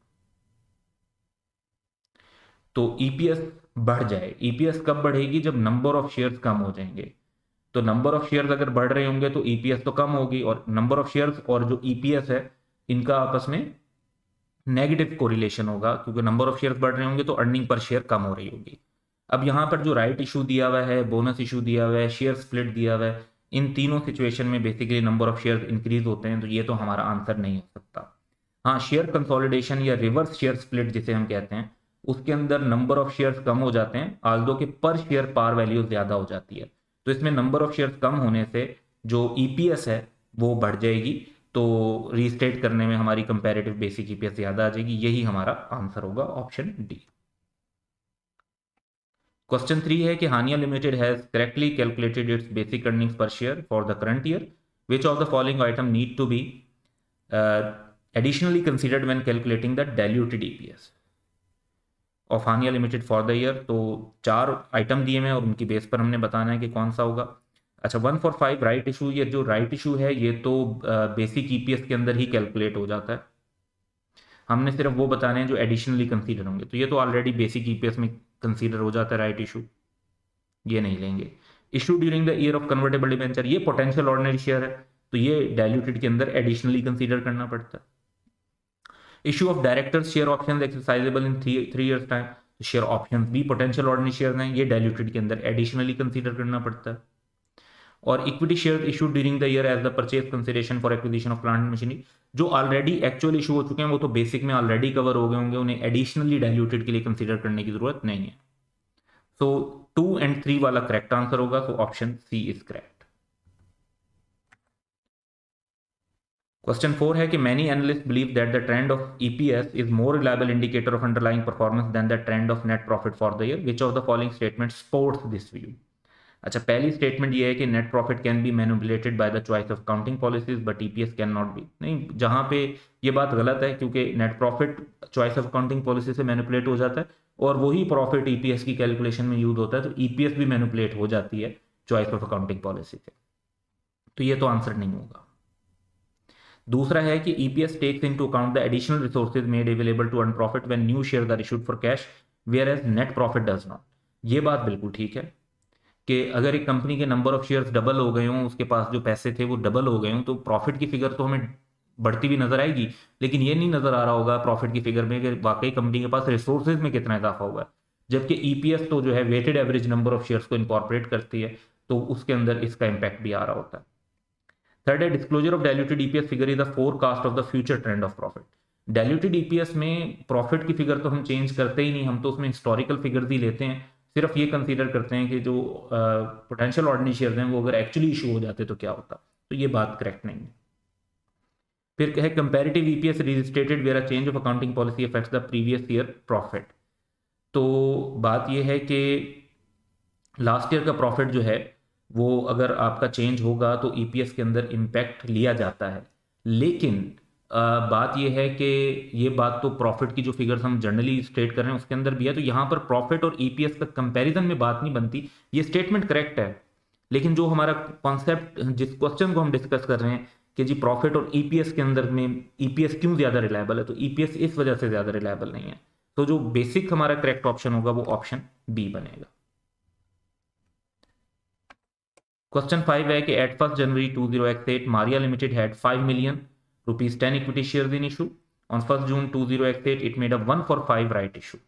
तो E P S बढ़ जाए। E P S कब बढ़ेगी? जब नंबर ऑफ शेयर्स कम हो जाएंगे। तो नंबर ऑफ शेयर्स अगर बढ़ रहे होंगे तो ईपीएस तो कम होगी, और नंबर ऑफ शेयर्स और जो ईपीएस है इनका आपस में नेगेटिव कोरिलेशन होगा, क्योंकि नंबर ऑफ शेयर्स बढ़ रहे होंगे तो अर्निंग पर शेयर कम हो रही होगी। अब यहाँ पर जो राइट इशू दिया हुआ है, बोनस इशू दिया हुआ है, शेयर स्प्लिट दिया हुआ है, इन तीनों सिचुएशन में basically number of shares increase होते हैं, तो ये तो हमारा आंसर नहीं हो सकता। हाँ, शेयर कंसोलिडेशन या रिवर्स शेयर स्प्लिट जिसे हम कहते हैं, उसके अंदर नंबर ऑफ शेयर्स कम हो जाते हैं, आल्दो के पर शेयर पार वैल्यू ज्यादा हो जाती है। तो इसमें नंबर ऑफ शेयर्स कम होने से जो ईपीएस है वो बढ़ जाएगी, तो रीस्टेट करने में हमारी कंपैरेटिव बेसिक ईपीएस ज्यादा आ जाएगी। यही हमारा आंसर होगा, ऑप्शन डी। क्वेश्चन थ्री है कि Haniya limited has correctly calculated its basic earnings per share for the current year. Which of the following item need to be additionally considered when calculating the diluted EPS of Haniya limited for the year. तो चार आइटम दिए हैं और उनकी बेस पर हमने बताना है कि कौन सा होगा। अच्छा, one for five right issue, ये जो राइट इशू है ये तो बेसिक ईपीएस के अंदर ही कैलकुलेट हो जाता है, हमने सिर्फ वो बताने हैं जो एडिशनली कंसीडर होंगे। तो ये तो ऑलरेडी बेसिक ईपीएस में कंसीडर हो जाता है राइट इशू, ये नहीं लेंगे। Issue during the year of convertible debenture, ये पोटेंशियल ऑर्डिनरी शेयर है, तो ये डाइल्यूटेड के अंदर एडिशनली कंसीडर करना पड़ता है। Issue of directors share options exercisable in three three years time, share options भी पोटेंशियल ऑर्डिनरी शेयर हैं, ये डाइल्यूटेड के अंदर एडिशनली कंसीडर करना पड़ता है। और equity share issue during the year as the purchase consideration for acquisition of plant and machinery, जो ऑलरेडी एक्चुअल इशू हो चुके हैं वो तो बेसिक में ऑलरेडी कवर हो गए होंगे, उन्हें एडिशनली डाइल्यूटेड के लिए कंसीडर करने की जरूरत नहीं है। सो टू एंड थ्री वाला करेक्ट आंसर होगा, so option C is correct. Question four है कि many analyst believe that the trend of EPS is more reliable indicator of underlying performance than the trend of net profit for the year. Which of the following statement supports this view. अच्छा, पहली स्टेटमेंट ये है कि net profit can be manipulated by the choice of counting policies but EPS can not be. नहीं, जहां पे ये बात गलत है, क्योंकि net profit choice of counting policy से मैनिपुलेट हो जाता है, और वही प्रॉफिट ईपीएस की कैलकुलेशन में यूज होता है, तो ईपीएस भी मैनिपुलेट हो जाती है चॉइस ऑफ अकाउंटिंग पॉलिसी से। तो ये तो आंसर नहीं होगा। दूसरा है कि EPS takes into account the additional resources made available to earn profit when new shares are issued for cash whereas net profit does not. ये बात बिल्कुल ठीक है कि अगर एक कंपनी के नंबर ऑफ शेयर्स डबल हो गए हों, उसके पास जो पैसे थे वो डबल हो गए हों, तो प्रॉफिट की फिगर तो हमें बढ़ती भी नजर आएगी, लेकिन ये नहीं नजर आ रहा होगा प्रॉफिट की फिगर में कि वाकई कंपनी के पास रिसोर्सेज में कितना इजाफा हुआ है। जबकि ईपीएस तो जो है weighted average number of shares को इनकॉर्पोरेट करती है, तो उसके अंदर इसका इंपैक्ट भी आ रहा होता है। थर्ड है disclosure of diluted EPS figure is the forecast of the future trend of profit. Diluted EPS में प्रॉफिट की फिगर तो हम चेंज करते ही नहीं, हम तो उसमें हिस्टोरिकल फिगर्स ही लेते हैं, सिर्फ ये कंसीडर करते हैं कि जो पोटेंशियल ऑर्डिनरी शेयर्स हैं वो अगर एक्चुअली इशू हो जाते तो क्या होता। तो ये बात करेक्ट नहीं है। फिर है comparative EPS restated where a change of accounting policy affects the previous year profit. तो बात ये है कि लास्ट ईयर का प्रॉफिट जो है वो अगर आपका चेंज होगा तो ईपीएस के अंदर इम्पैक्ट लिया जाता है, लेकिन आ, बात यह है कि ये बात तो प्रॉफिट की जो फिगर्स हम जनरली स्टेट कर रहे हैं उसके अंदर भी है, तो यहाँ पर प्रॉफिट और ईपीएस का कंपैरिजन में बात नहीं बनती। ये स्टेटमेंट करेक्ट है, लेकिन जो हमारा कॉन्सेप्ट, जिस क्वेश्चन को हम डिस्कस कर रहे हैं कि जी प्रॉफिट और ईपीएस के अंदर में ईपीएस क्यों ज़्यादा रिलायबल है, तो ईपीएस इस वजह से ज़्यादा रिलायबल नहीं है। तो जो बेसिक हमारा करेक्ट ऑप्शन होगा वो ऑप्शन बी बनेगा। क्वेश्चन फाइव है कि at first January two zero X eight Maria limited had five million rupees ten equity shares in issue. On first June two zero X eight it made a one for five right issue.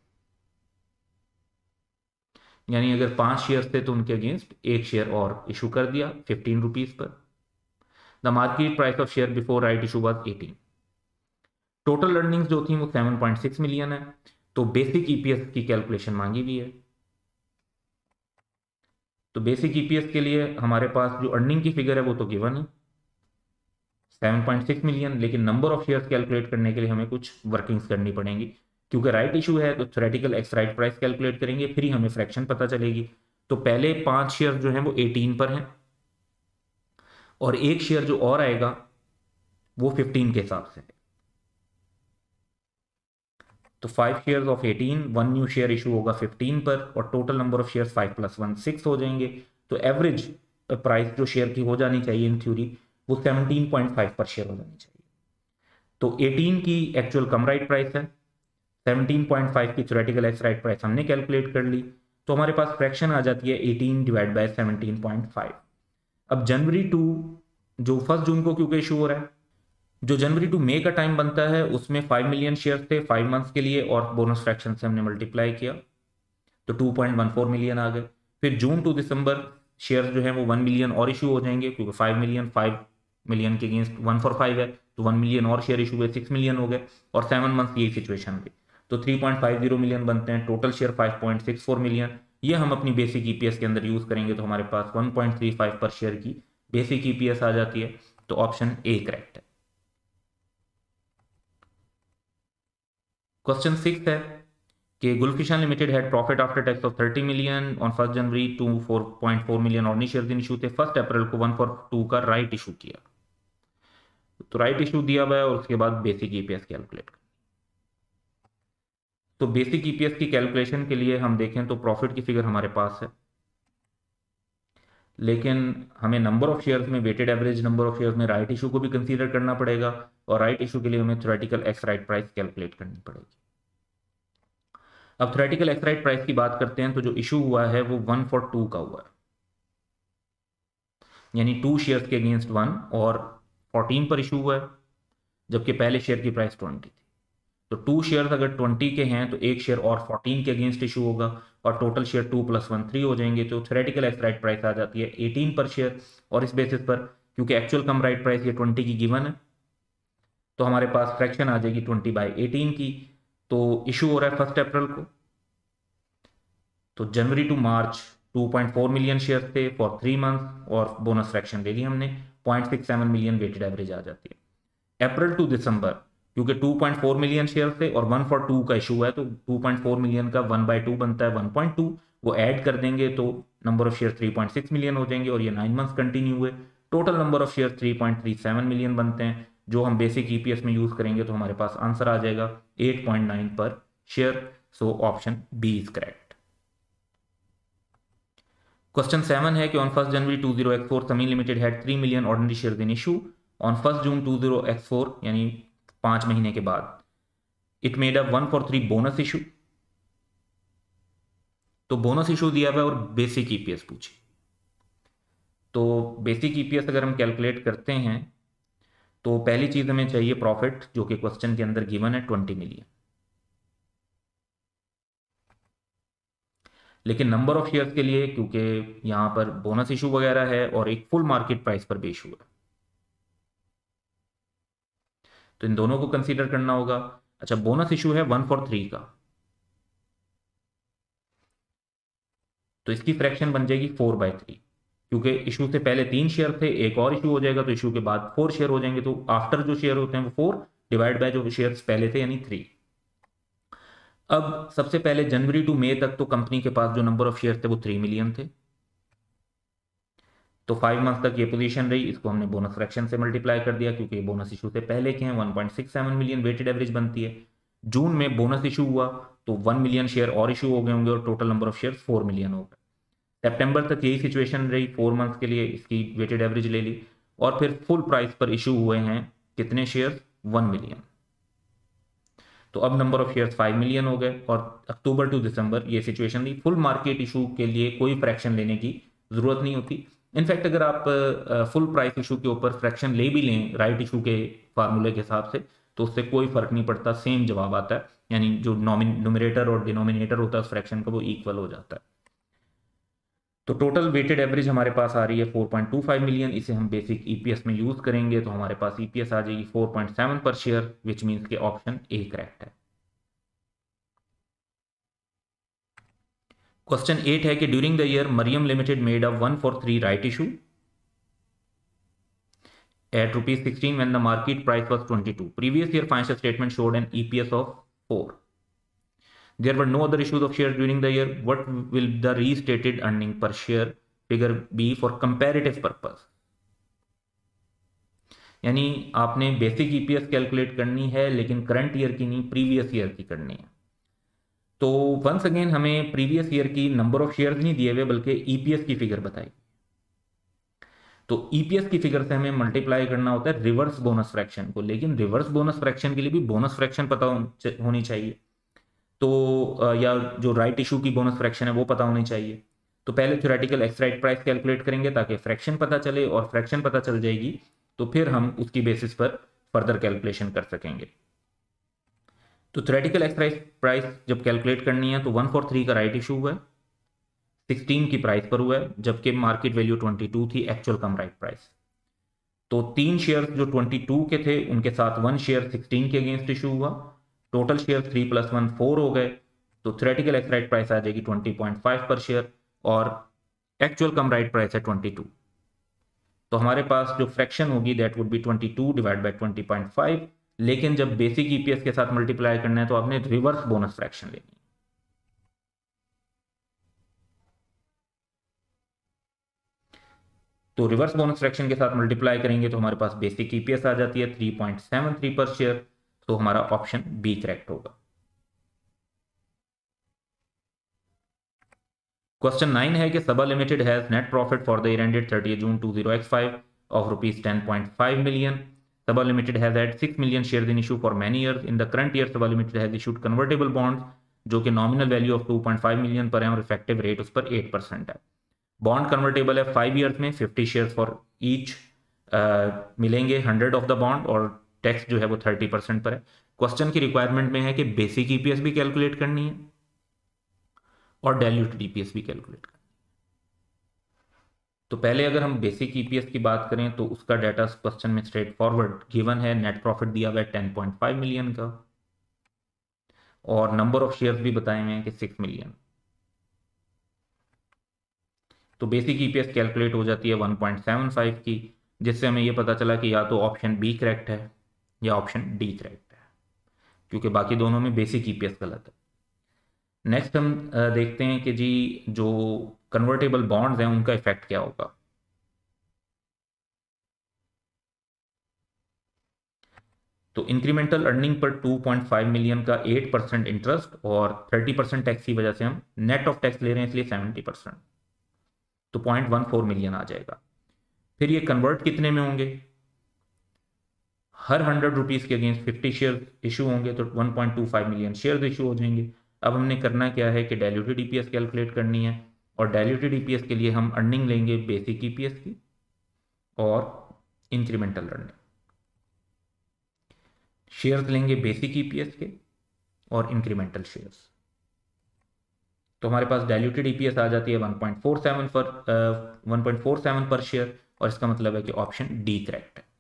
यानी अगर पांच शेयर थे तो उनके अगेंस्ट एक शेयर और इशू कर दिया फिफ्टीन रुपीज पर। The market price of share before right issue was eighteen. Total earnings जो थी वो सेवन पॉइंट सिक्स मिलियन है। तो बेसिक ईपीएस की कैलकुलेशन मांगी हुई है। तो बेसिक ईपीएस के लिए हमारे पास जो अर्निंग की फिगर है वो तो गिवन है सेवन पॉइंट सिक्स मिलियन, लेकिन नंबर ऑफ शेयर्स कैलकुलेट करने के लिए हमें कुछ वर्किंग्स करनी पड़ेंगी। क्योंकि राइट इशू है तो theoretical ex right price calculate करेंगे, फिर ही हमें फ्रैक्शन पता चलेगी। तो पहले पांच शेयर जो हैं वो एटीन पर हैं और एक शेयर जो और आएगा वो फिफ्टीन के हिसाब से है। तो five shares of eighteen, one new share issue होगा फिफ्टीन पर और total number of shares five plus one six हो जाएंगे। तो एवरेज प्राइस जो शेयर की हो जानी चाहिए इन थ्योरी वो सेवनटीन पॉइंट फाइव पर शेयर हो जानी चाहिए। तो एटीन की एक्चुअल कम राइट प्राइस है, सेवनटीन पॉइंट फाइव की थ्योरेटिकल एक्स राइट प्राइस हमने कैलकुलेट कर ली, तो हमारे पास फ्रैक्शन आ जाती है eighteen divide by seventeen point five. अब जनवरी टू जो फर्स्ट जून को क्योंकि इशू हो रहा है, जो जनवरी टू मई का टाइम बनता है उसमें फाइव मिलियन शेयर थे फाइव मंथ्स के लिए और बोनस फ्रैक्शन से हमने मल्टीप्लाई किया तो two point one four million आ गए। फिर जून टू दिसंबर शेयर जो है वो वन मिलियन और इशू हो जाएंगे क्योंकि फाइव मिलियन फाइव मिलियन के अगेंस्ट वन फॉर फाइव है, तो वन मिलियन और शेयर इशू हुए सिक्स मिलियन हो गए और सेवन मंथ यही सिचुएशन हुई तो three point five zero million बनते हैं। Total share five point six four million, ये हम अपनी बेसिक ईपीएस के अंदर यूज करेंगे तो हमारे पास वन पॉइंट थ्री फाइव पर शेयर की बेसिक ईपीएस आ जाती है। तो ऑप्शन ए करेक्ट है। क्वेश्चन सिक्स है कि Gulfishan limited had profit after tax of thirty million on first January two four point four million ordinary share in issue थे। फर्स्ट अप्रैल को वन फॉर टू का राइट इशू किया, तो राइट इशू दिया हुआ है और उसके बाद बेसिक ईपीएस कैलकुलेट। तो बेसिक ईपीएस की कैलकुलेशन के लिए हम देखें तो प्रॉफिट की फिगर हमारे पास है, लेकिन हमें नंबर ऑफ शेयर्स में weighted average number of shares में राइट इशू को भी कंसीडर करना पड़ेगा और राइट इशू के लिए हमें theoretical ex right price calculate करनी पड़ेगी। अब थ्योरेटिकल एक्स राइट प्राइस की बात करते हैं तो जो इशू हुआ है वो वन फॉर टू का हुआ है, यानी टू शेयर्स के अगेंस्ट वन और फोर्टीन पर इशू हुआ है, जबकि पहले शेयर की प्राइस ट्वेंटी थी। तो टू शेयर्स अगर ट्वेंटी के हैं तो एक शेयर और फोर्टीन के अगेंस्ट इशू होगा और total share two plus one three हो जाएंगे। तो थ्योरेटिकल एक्स राइट प्राइस आ जाती है एटीन पर शेयर और इस बेसिस पर क्योंकि एक्चुअल कम राइट प्राइस ये ट्वेंटी की गिवन है तो हमारे पास फ्रैक्शन आ जाएगी ट्वेंटी बाई एटीन की। तो इशू हो रहा है फर्स्ट अप्रैल को, तो January to March two point four million share थे फॉर थ्री मंथ और बोनस फ्रैक्शन ले ली हमने point six seven million weighted average आ जाती है। अप्रैल टू दिसंबर क्योंकि two point four million share थे और वन फॉर टू का इशू है तो टू पॉइंट फोर मिलियन का वन बाई टू बनता है वन पॉइंट टू, वो ऐड कर देंगे तो number of share three point six million हो जाएंगे और ये नाइन मंथ्स कंटिन्यू हुए। Total number of share three point three seven million बनते हैं, जो हम बेसिक ईपीएस में यूज करेंगे तो हमारे पास आंसर आ जाएगा एट पॉइंट नाइन पर share. So option B is correct. Question seven है कि on first January two zero x four Sami limited had three million ordinary share in issue on first June two zero x four यानी पांच महीने के बाद it made a one for three bonus issue. तो बोनस इशू दिया हुआ है और बेसिक ईपीएस पूछी। तो बेसिक ईपीएस अगर हम कैलकुलेट करते हैं तो पहली चीज हमें चाहिए प्रॉफिट, जो कि क्वेश्चन के अंदर गिवन है ट्वेंटी मिलियन। लेकिन नंबर ऑफ शेयर्स के लिए, क्योंकि यहां पर बोनस इशू वगैरह है और एक फुल मार्केट प्राइस पर भी इशू है, तो इन दोनों को कंसीडर करना होगा। अच्छा, बोनस इशू है वन फॉर थ्री का, तो इसकी फ्रैक्शन बन जाएगी फोर बाय थ्री, क्योंकि इशू से पहले तीन शेयर थे, एक और इशू हो जाएगा तो इशू के बाद फोर शेयर हो जाएंगे। तो आफ्टर जो शेयर होते हैं वो फोर डिवाइड बाय जो शेयर पहले थे यानी थ्री। अब सबसे पहले जनवरी टू मई तक तो कंपनी के पास जो नंबर ऑफ शेयर थे वो थ्री मिलियन थे, तो फाइव मंथ तक ये पोजीशन रही। इसको हमने बोनस फ्रैक्शन से मल्टीप्लाई कर दिया, क्योंकि बोनस इशू से पहले के हैं। One point six seven million weighted average बनती है। जून में बोनस इशू हुआ तो वन मिलियन शेयर और इशू हो गए होंगे और total number of share four million हो गए। सितंबर तक यही सिचुएशन रही, फोर मंथ के लिए इसकी वेटेड एवरेज ले ली और फिर फुल प्राइस पर इशू हुए हैं कितने शेयर, वन मिलियन। तो अब number of shares five million हो गए और अक्टूबर टू दिसंबर ये सिचुएशन थी। फुल मार्केट इशू के लिए कोई फ्रैक्शन लेने की जरूरत नहीं होती। इनफैक्ट अगर आप फुल प्राइस इशू के ऊपर फ्रैक्शन ले भी लें राइट इशू के फार्मूले के हिसाब से, तो उससे कोई फर्क नहीं पड़ता, सेम जवाब आता है। यानी जो नोमिनेटर और डिनोमिनेटर होता है उस फ्रैक्शन का वो इक्वल हो जाता है। तो टोटल वेटेड एवरेज हमारे पास आ रही है four point two five million. इसे हम बेसिक ईपीएस में यूज करेंगे तो हमारे पास ईपीएस आ जाएगी फोर पॉइंट सेवन पर शेयर, विच मींस के ऑप्शन ए करेक्ट है। क्वेश्चन एट है कि during the year Maryam limited made a one for three right issue at rupees sixteen when the market price was twenty-two. Previous year financial statement showed an E P S of four. There were no other issues of shares during the year. What will the restated earning per share figure be for comparative purpose? यानी आपने बेसिक ईपीएस कैलकुलेट करनी है लेकिन करंट ईयर की नहीं, प्रीवियस ईयर की करनी है। तो वंस अगेन हमें प्रीवियस ईयर की नंबर ऑफ शेयर्स नहीं दिए हुए बल्कि ईपीएस की फिगर बताई। तो ईपीएस की फिगर से हमें मल्टीप्लाई करना होता है रिवर्स बोनस फ्रैक्शन को, लेकिन रिवर्स बोनस फ्रैक्शन के लिए भी बोनस फ्रैक्शन पता होनी चाहिए। तो या जो राइट इशू की बोनस फ्रैक्शन है वो पता होनी चाहिए। तो पहले theoretical ex right price calculate करेंगे ताकि फ्रैक्शन पता चले, और फ्रैक्शन पता चल जाएगी तो फिर हम उसकी बेसिस पर फर्दर कैलकुलेशन कर सकेंगे। तो थ्योरेटिकल एक्स राइट प्राइस जब कैलकुलेट करनी है तो वन फॉर थ्री का राइट इशू हुआ है, सिक्सटीन की प्राइस पर हुआ है, जबकि मार्केट वैल्यू ट्वेंटी टू थी, एक्चुअल कम राइट प्राइस। तो तीन शेयर जो ट्वेंटी टू के थे उनके साथ वन शेयर सिक्सटीन के अगेंस्ट इशू हुआ, total share three plus one four हो गए। तो थ्योरेटिकल एक्स राइट प्राइस आ जाएगी ट्वेंटी पॉइंट फाइव पर शेयर और एक्चुअल कम राइट प्राइस है ट्वेंटी टू। तो हमारे पास जो फ्रैक्शन होगी that would be twenty two divide by twenty point five. लेकिन जब बेसिक ईपीएस के साथ मल्टीप्लाई करना है तो आपने रिवर्स बोनस फ्रैक्शन लेनी है। तो रिवर्स बोनस फ्रैक्शन के साथ मल्टीप्लाई करेंगे तो हमारे पास बेसिक ईपीएस आ जाती है थ्री पॉइंट सेवन थ्री पर शेयर। तो हमारा ऑप्शन बी करेक्ट होगा। क्वेश्चन नाइन है कि Saba limited has net profit for the year ended thirty June two zero x five of rupees ten point five million. Saba limited has had six million shares in issue for many years. In the current year Saba limited has issued convertible bonds जो कि nominal value of two point five million पर है और इफेक्टिव रेट उस पर एट परसेंट है। बॉन्ड कन्वर्टेबल है फाइव ईयर्स में, फिफ्टी शेयर्स फॉर ईच मिलेंगे हंड्रेड ऑफ द बॉन्ड और टैक्स जो है वो थर्टी परसेंट पर है। क्वेश्चन की रिक्वायरमेंट में है कि बेसिक ईपीएस भी कैलकुलेट करनी है और डाइल्यूटेड ईपीएस भी कैलकुलेट करनी है। तो पहले अगर हम बेसिक ईपीएस की बात करें तो उसका डाटा क्वेश्चन में स्ट्रेट फॉरवर्ड गिवन है। नेट प्रॉफिट दिया हुआ है टेन पॉइंट फाइव मिलियन का और नंबर ऑफ शेयर्स भी बताए हुए हैं कि सिक्स मिलियन। तो बेसिक ईपीएस कैलकुलेट हो जाती है वन पॉइंट सेवन फाइव की, जिससे हमें यह पता चला कि या तो ऑप्शन बी करेक्ट है या ऑप्शन डी करेक्ट है, क्योंकि बाकी दोनों में बेसिक ईपीएस गलत है। नेक्स्ट हम देखते हैं कि जी जो कन्वर्टेबल बॉन्ड्स हैं उनका इफेक्ट क्या होगा। तो इंक्रीमेंटल अर्निंग पर टू पॉइंट फाइव मिलियन का एट परसेंट इंटरेस्ट और थर्टी परसेंट टैक्स की वजह से हम नेट ऑफ टैक्स ले रहे हैं, इसलिए सेवेंटी परसेंट, तो पॉइंट वन फोर मिलियन आ जाएगा। फिर ये कन्वर्ट कितने में होंगे? हर हंड्रेड रुपीज़ के अगेंस्ट फिफ्टी शेयर इशू होंगे तो one point two five million share issue हो जाएंगे। अब हमने करना क्या है कि डायल्यूटेड ईपीएस कैलकुलेट करनी है, और डायल्यूटेड ईपीएस के लिए हम अर्निंग लेंगे बेसिक ईपीएस की और इंक्रीमेंटल अर्निंग। शेयर्स लेंगे बेसिक ईपीएस के और इंक्रीमेंटल शेयर्स। तो हमारे पास डायल्यूटेड ईपीएस आ जाती है वन पॉइंट फोर सेवन पर वन पॉइंट फोर सेवन पर शेयर, और इसका मतलब है कि ऑप्शन डी करेक्ट है।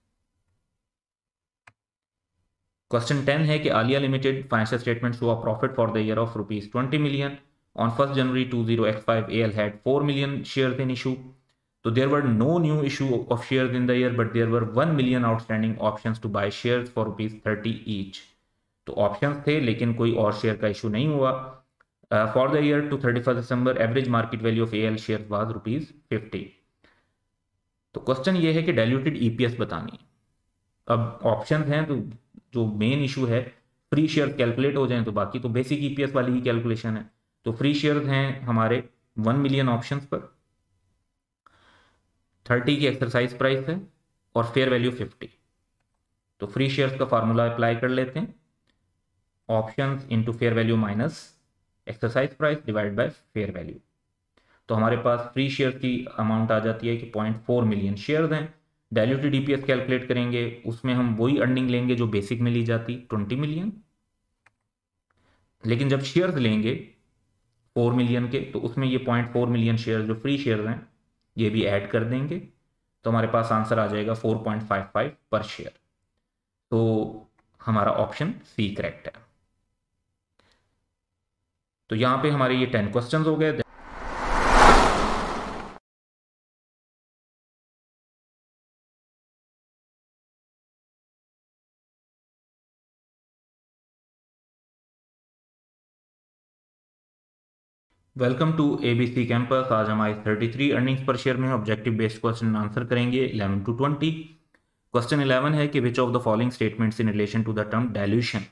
क्वेश्चन टेन है कि Aliya limited financial statement show a profit for the year of rupees twenty million on first January two zero x five L had four million shares in issue, तो there were no new issue of shares in the year but there were one million outstanding options to buy shares for rupees thirty each. तो ऑप्शंस थे लेकिन कोई और शेयर का इशू नहीं हुआ। For the year to thirty first December average market value of L share was rupees fifty. तो क्वेश्चन ये है कि डायल्यूटेड ईपीएस बतानी है। अब ऑप्शंस हैं तो जो मेन इशू है फ्री शेयर कैलकुलेट हो जाए, तो बाकी तो बेसिक ईपीएस वाली ही कैलकुलेशन है। तो फ्री शेयर्स हैं हमारे वन मिलियन ऑप्शंस पर, थर्टी की एक्सरसाइज प्राइस है और फेयर वैल्यू फिफ्टी। तो फ्री शेयर्स का फार्मूला अप्लाई कर लेते हैं, options into fair value minus exercise price divide by fair value. तो हमारे पास फ्री शेयर की अमाउंट आ जाती है कि पॉइंट फोर मिलियन शेयर्स हैं। डायल्यूटेड ईपीएस कैलकुलेट करेंगे, उसमें हम वही अर्निंग लेंगे जो बेसिक में ली जाती ट्वेंटी मिलियन, लेकिन जब शेयर्स लेंगे फोर मिलियन के तो उसमें ये पॉइंट फोर मिलियन शेयर जो फ्री शेयर्स हैं ये भी ऐड कर देंगे, तो हमारे पास आंसर आ जाएगा फोर पॉइंट फाइव फाइव पर शेयर। तो हमारा ऑप्शन सी करेक्ट है। तो यहां पे हमारे ये टेन क्वेश्चंस हो गए। Welcome to ABC campus. आज हम I thirty three earnings per share में ऑब्जेक्टिव बेस्ड क्वेश्चन आंसर करेंगे eleven to twenty. Question eleven है कि which of the following statements in relation to the term dilution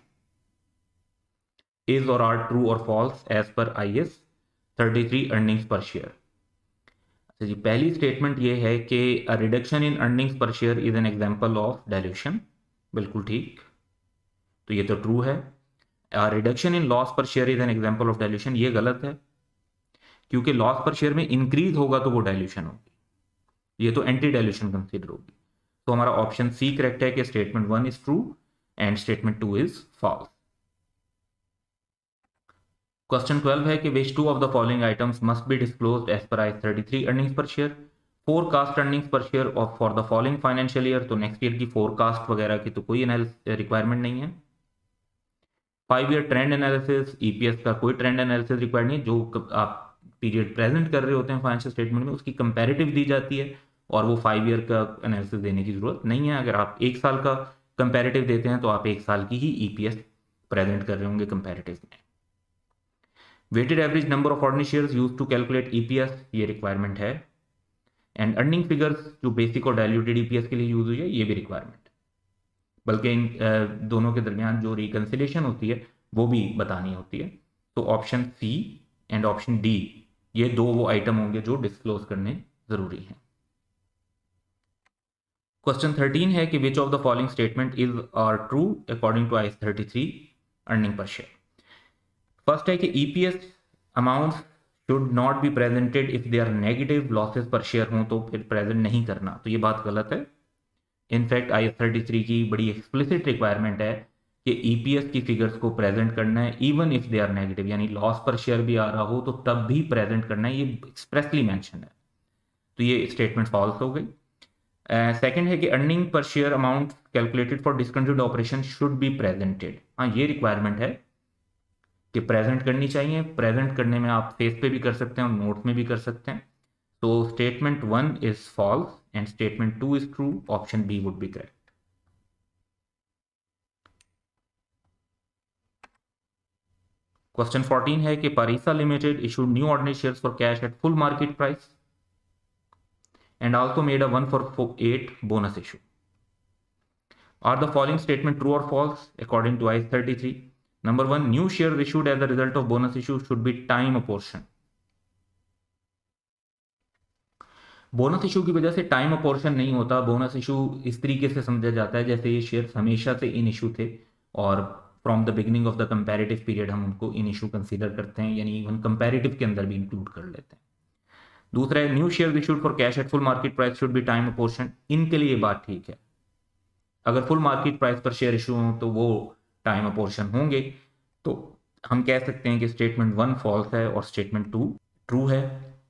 is और आर ट्रू और false as per I S thirty three earnings per share. अच्छा जी, पहली स्टेटमेंट ये है कि a reduction in earnings per share is an example of dilution, बिल्कुल ठीक, तो ये तो ट्रू है। A reduction in loss per share is an example of dilution, ये गलत है, क्योंकि लॉस पर शेयर में इंक्रीज होगा तो वो डायल्यूशन होगी, ये तो एंटी डायल्यूशन कंसीडर होगी। तो हमारा ऑप्शन सी करेक्ट है कि statement one is true and statement two is false. Question twelve है कि which two of the following items must be disclosed as per I thirty three earnings per share. Forecast earnings per share of for the following financial year, तो नेक्स्ट ईयर की फोरकास्ट वगैरह की तो कोई रिक्वायरमेंट नहीं है। Five year trend analysis, EPS का कोई ट्रेंड एनालिसिस रिक्वायर्ड नहीं, जो आप पीरियड प्रेजेंट कर रहे होते हैं फाइनेंशियल स्टेटमेंट में उसकी कंपैरेटिव दी जाती है, और वो फाइव ईयर का एनालिसिस देने की जरूरत नहीं है। अगर आप एक साल का कंपैरेटिव देते हैं तो आप एक साल की ही ईपीएस प्रेजेंट कर रहे होंगे कंपैरेटिव में। Weighted average number of ordinary shares used to calculate EPS, ये रिक्वायरमेंट है। एंड अर्निंग फिगर्स जो बेसिक और डायल्यूटेड ईपीएस के लिए यूज हुई है, ये भी रिक्वायरमेंट, बल्कि इन दोनों के दरमियान जो रिकंसिलेशन होती है वो भी बतानी होती है। तो option C and option D, ये दो वो आइटम होंगे जो डिस्क्लोज करने जरूरी हैं। क्वेश्चन थर्टीन है कि which of the following statement is are true according to I thirty three earning per share. First है कि EPS amount should not be presented if they are negative, losses per share हों तो फिर प्रेजेंट नहीं करना, तो ये बात गलत है। इनफैक्ट आई थर्टी थ्री की बड़ी एक्सप्लिसिट रिक्वायरमेंट है कि ईपीएस की फिगर्स को प्रेजेंट करना है even if they are negative, यानी लॉस पर शेयर भी आ रहा हो तो तब भी प्रेजेंट करना है, ये एक्सप्रेसली मेंशन है। तो ये स्टेटमेंट फॉल्स हो गई। सेकंड uh, है कि earning per share amount calculated for discontinued operation should be presented, हाँ ये रिक्वायरमेंट है कि प्रेजेंट करनी चाहिए। प्रेजेंट करने में आप फेस पे भी कर सकते हैं और नोट में भी कर सकते हैं। तो statement one is false and statement two is true, option B would be correct. Question fourteen है कि Parisa limited issued new ordinary shares for cash at full market price and also made a one for eight bonus issue. Are the following statement true or false according to I A S thirty-three? Number one, new shares issued as a result of bonus issue should be time apportioned. Bonus issue की वजह से टाइम अपोर्शन नहीं होता। बोनस इशू इस तरीके से समझा जाता है जैसे ये शेयर्स हमेशा से इन इशू थे और from the beginning of the comparative period हम उनको इन इशू कंसीडर करते हैं, यानी इवन कंपैरेटिव के अंदर भी इंक्लूड कर लेते हैं। दूसरा है new share issued for cash at full market price should be time apportion. इनके लिए बात ठीक है, अगर फुल मार्केट प्राइस पर शेयर इशू हो तो वो टाइम अपोर्शन होंगे। तो हम कह सकते हैं कि स्टेटमेंट वन फॉल्स है और स्टेटमेंट टू ट्रू है।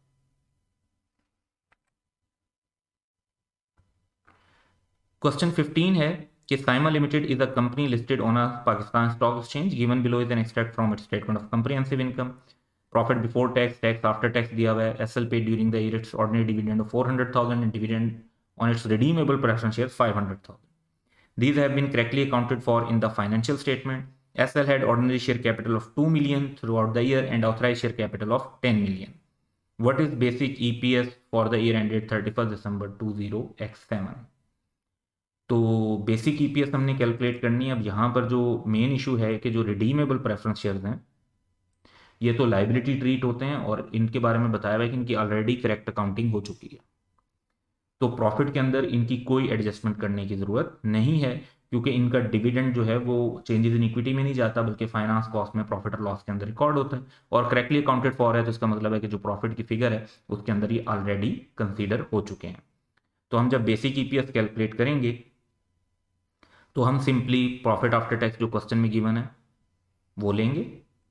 क्वेश्चन फिफ्टीन है कि Saima limited is a company listed on a Pakistan stock exchange, given below is an extract from its statement of comprehensive income. Profit before tax, tax after tax दिया हुआ है। SL paid during the year its ordinary dividend of four hundred thousand and dividend on its redeemable preference shares five hundred thousand. These have been correctly accounted for in the financial statement. S L had ordinary share capital of two million throughout the year and authorized share capital of ten million. What is basic E P S for the year ended thirty-first December twenty oh seven? तो बेसिक ईपीएस हमने कैलकुलेट करनी है। अब यहाँ पर जो मेन इशू है कि जो रिडीमेबल प्रेफरेंस शेयर्स हैं ये तो लाइबिलिटी ट्रीट होते हैं और इनके बारे में बताया हुआ है कि इनकी ऑलरेडी करेक्ट अकाउंटिंग हो चुकी है, तो प्रॉफिट के अंदर इनकी कोई एडजस्टमेंट करने की ज़रूरत नहीं है क्योंकि इनका डिविडेंड जो है वो चेंजेस इन इक्विटी में नहीं जाता बल्कि फाइनेंस कॉस्ट में प्रॉफिट और लॉस के अंदर रिकॉर्ड होता है और करेक्टली अकाउंटेड फॉर है। तो इसका मतलब है कि जो प्रॉफिट की फिगर है उसके अंदर ये ऑलरेडी कंसीडर हो चुके हैं। तो हम जब बेसिक ईपीएस कैलकुलेट करेंगे तो हम सिंपली प्रॉफिट आफ्टर टैक्स जो क्वेश्चन में गिवन है वो लेंगे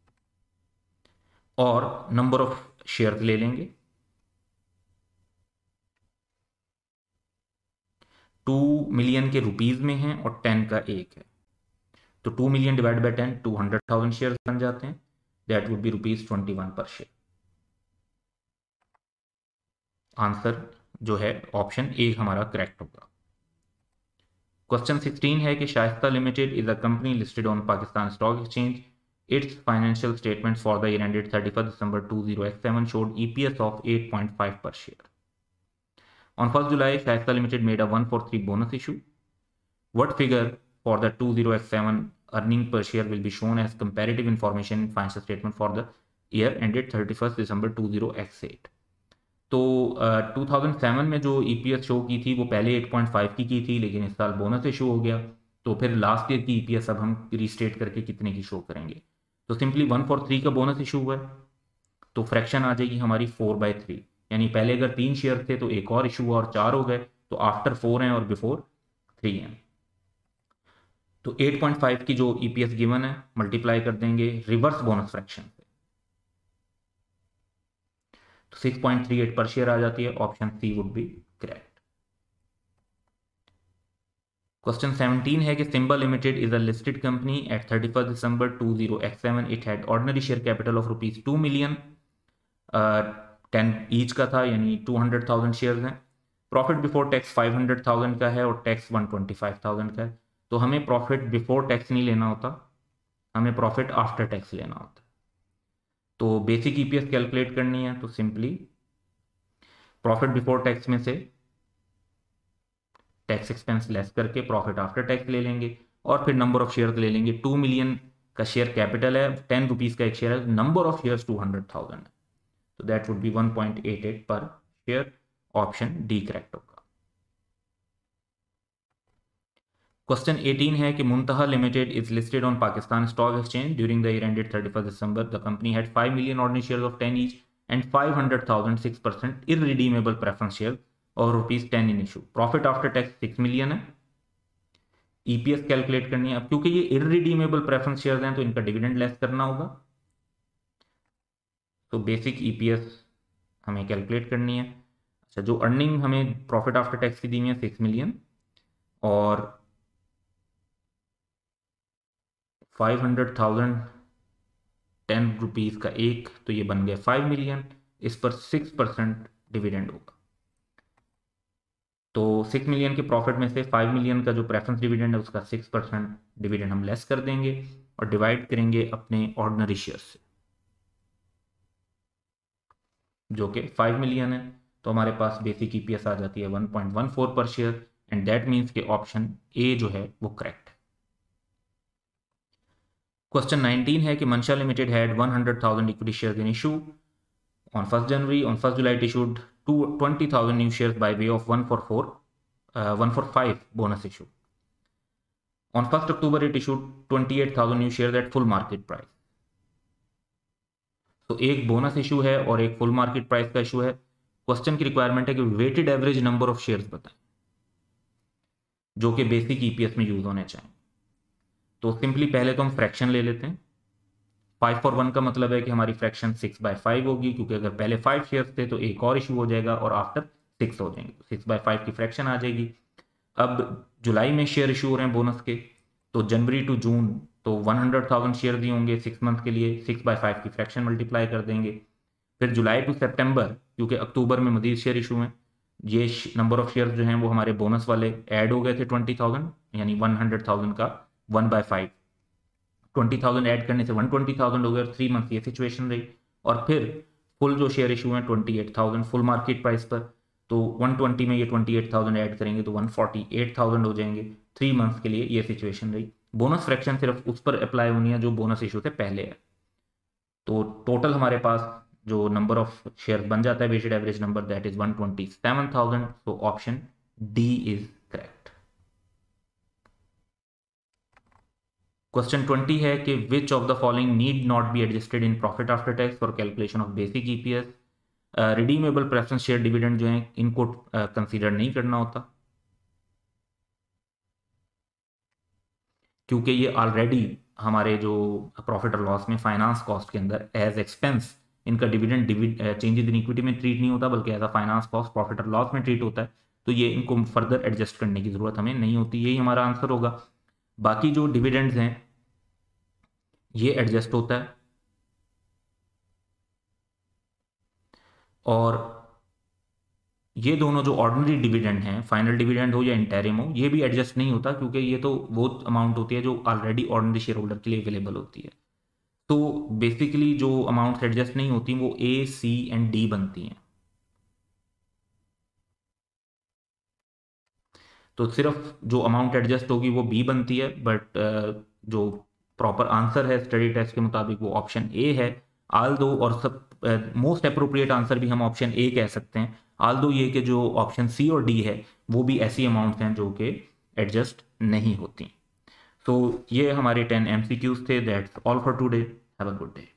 और नंबर ऑफ शेयर ले लेंगे। टू मिलियन के रुपीज में है और टेन का एक है, तो two million divide by ten two hundred thousand share बन जाते हैं। That would be rupees twenty one per share. Answer जो है ऑप्शन ए हमारा करेक्ट होगा। क्वेश्चन सिक्सटीन है कि Shaista limited is a company listed on Pakistan stock exchange. Its financial statements for the year ended thirty first December two zero x seven showed EPS of eight point five पर share. On first July, Shaista Limited made a one for three bonus issue. What figure for the two zero x seven earning per share will be shown as comparative information in financial statement for the year ended thirty-first December two zero x eight? तो टू थाउजेंड सेवन में जो ईपीएस शो की थी वो पहले एट पॉइंट फाइव की की थी, लेकिन इस साल बोनस इशू हो गया तो फिर लास्ट ईयर की ईपीएस अब हम रीस्टेट करके कितने की शो करेंगे। तो सिंपली वन फॉर थ्री का बोनस इशू हुआ है तो फ्रैक्शन आ जाएगी हमारी फोर बाई थ्री, यानी पहले अगर तीन शेयर थे तो एक और इशू हुआ और चार हो गए, तो आफ्टर फोर हैं और बिफोर थ्री हैं। तो एट पॉइंट फाइव की जो ईपीएस गिवन है मल्टीप्लाई कर देंगे रिवर्स बोनस फ्रैक्शन से, तो six point three eight per share आ जाती है। Option C would be correct. Question seventeen है कि Simba limited is a listed company at thirty first December two zero x seven. It had ordinary share capital of rupees two million, ten each का था यानी टू हंड्रेड थाउजेंड शेयर्स हैं। Profit before tax five hundred thousand का है और tax one twenty five thousand का है। तो हमें प्रॉफिट बिफोर टैक्स नहीं लेना होता, हमें प्रॉफिट आफ्टर टैक्स लेना होता है। तो बेसिक ईपीएस कैलकुलेट करनी है तो सिंपली प्रॉफिट बिफोर टैक्स में से टैक्स एक्सपेंस लेस करके प्रॉफिट आफ्टर टैक्स ले लेंगे और फिर नंबर ऑफ शेयर्स ले लेंगे। टू मिलियन का शेयर कैपिटल है, टेन रुपीज का एक शेयर है, number of shares two hundred thousand है, तो that would be one point eight eight per share. Option D correct होगा। क्वेश्चन एटीन है कि Muntaha limited is listed on Pakistan stock exchange during the year ended thirty first December. The company had five million ordinary shares of ten each and five hundred thousand six percent irredeemable preference share और rupees ten in issue. Profit after tax six million है। ईपीएस कैलकुलेट करनी है। अब क्योंकि ये इररिडीमेबल प्रेफरेंस शेयर्स हैं तो इनका डिविडेंड लेस करना होगा, तो बेसिक ईपीएस हमें कैलकुलेट करनी है। अच्छा, जो अर्निंग हमें प्रॉफिट आफ्टर टैक्स की दी है सिक्स मिलियन और five hundred thousand ten rupees का एक, तो ये बन गया फाइव मिलियन। इस पर सिक्स परसेंट डिविडेंड होगा, तो सिक्स मिलियन के प्रॉफिट में से फाइव मिलियन का जो प्रेफरेंस डिविडेंड है उसका सिक्स परसेंट डिविडेंड हम लेस कर देंगे और डिवाइड करेंगे अपने ऑर्डिनरी शेयर से जो कि फाइव मिलियन है। तो हमारे पास बेसिक ईपीएस आ जाती है one point one four per share and that means कि ऑप्शन ए जो है वो करेक्ट है। क्वेश्चन नाइनटीन है कि Mansha limited had one hundred thousand equity shares in issue on first January, on first July it issued twenty thousand new shares by way of one for four uh, one for five bonus issue. On first October it issued twenty-eight thousand new shares at full market price. तो एक बोनस इशू है और एक फुल मार्केट प्राइस का इशू है। क्वेश्चन की रिक्वायरमेंट है कि weighted average number of shares बताएं जो कि बेसिक ईपीएस में यूज होने चाहिए। तो सिंपली पहले तो हम फ्रैक्शन ले लेते हैं। फाइव फॉर वन का मतलब है कि हमारी फ्रैक्शन सिक्स बाय फाइव होगी, क्योंकि अगर पहले फाइव शेयर्स थे तो एक और इशू हो जाएगा और आफ्टर सिक्स हो जाएंगे, सिक्स बाय फाइव की फ्रैक्शन आ जाएगी। अब जुलाई में शेयर इशू हो रहे हैं बोनस के, तो जनवरी टू जून तो वन हंड्रेड थाउजेंड शेयर दिए होंगे सिक्स मंथ के लिए, सिक्स बाय फाइव की फ्रैक्शन मल्टीप्लाई कर देंगे। फिर जुलाई टू सितंबर, क्योंकि अक्टूबर में मजीद शेयर इशू हैं, ये नंबर ऑफ शेयर जो हैं वो हमारे बोनस वाले ऐड हो गए थे ट्वेंटी थाउजेंड, यानी वन हंड्रेड थाउजेंड का one by five, twenty thousand add करने से वन ट्वेंटी थाउजेंड हो गए और थ्री मंथ ये सिचुएशन रही। और फिर फुल जो शेयर इशू हैं twenty eight thousand full market price पर, तो वन ट्वेंटी में ये ट्वेंटी एट थाउजेंड ऐड करेंगे तो वन फोर्टी एट थाउजेंड हो जाएंगे। थ्री मंथ्स के लिए ये सिचुएशन रही। बोनस फ्रैक्शन सिर्फ उस पर अप्लाई होनी है जो बोनस इशू से पहले है। तो टोटल हमारे पास जो नंबर ऑफ शेयर बन जाता है weighted average number, that is one twenty seven thousand. So option D is correct. Question twenty है कि which of the following need not be adjusted in profit after tax for calculation of basic EPS. Redeemable preference share dividend जो है इनको कंसीडर uh, नहीं करना होता, क्योंकि ये ऑलरेडी हमारे जो प्रॉफिट और लॉस में फाइनेंस कॉस्ट के अंदर एज एक्सपेंस इनका डिविडेंड चेंजेस इन इक्विटी में ट्रीट नहीं होता, बल्कि as a finance cost profit और लॉस में ट्रीट होता है। तो ये इनको फर्दर एडजस्ट करने की जरूरत हमें नहीं होती। यही हमारा आंसर होगा। बाकी जो डिविडेंड्स हैं ये एडजस्ट होता है, और ये दोनों जो ऑर्डिनरी डिविडेंड हैं, फाइनल डिविडेंड हो या इंटरिम हो, ये भी एडजस्ट नहीं होता, क्योंकि ये तो वो अमाउंट होती है जो ऑलरेडी ऑर्डिनरी शेयर होल्डर के लिए अवेलेबल होती है। तो बेसिकली जो अमाउंट एडजस्ट नहीं होती वो ए, सी एंड डी बनती हैं। तो सिर्फ जो अमाउंट एडजस्ट होगी वो बी बनती है, बट जो प्रॉपर आंसर है स्टडी टेस्ट के मुताबिक वो ऑप्शन ए है। आल दो, और सब मोस्ट अप्रोप्रिएट आंसर भी हम ऑप्शन ए कह सकते हैं। आल दो ये कि जो ऑप्शन सी और डी है वो भी ऐसी अमाउंट्स हैं जो कि एडजस्ट नहीं होती। तो ये हमारे टेन एमसीक्यूज थे। That's all for today. Have a good day.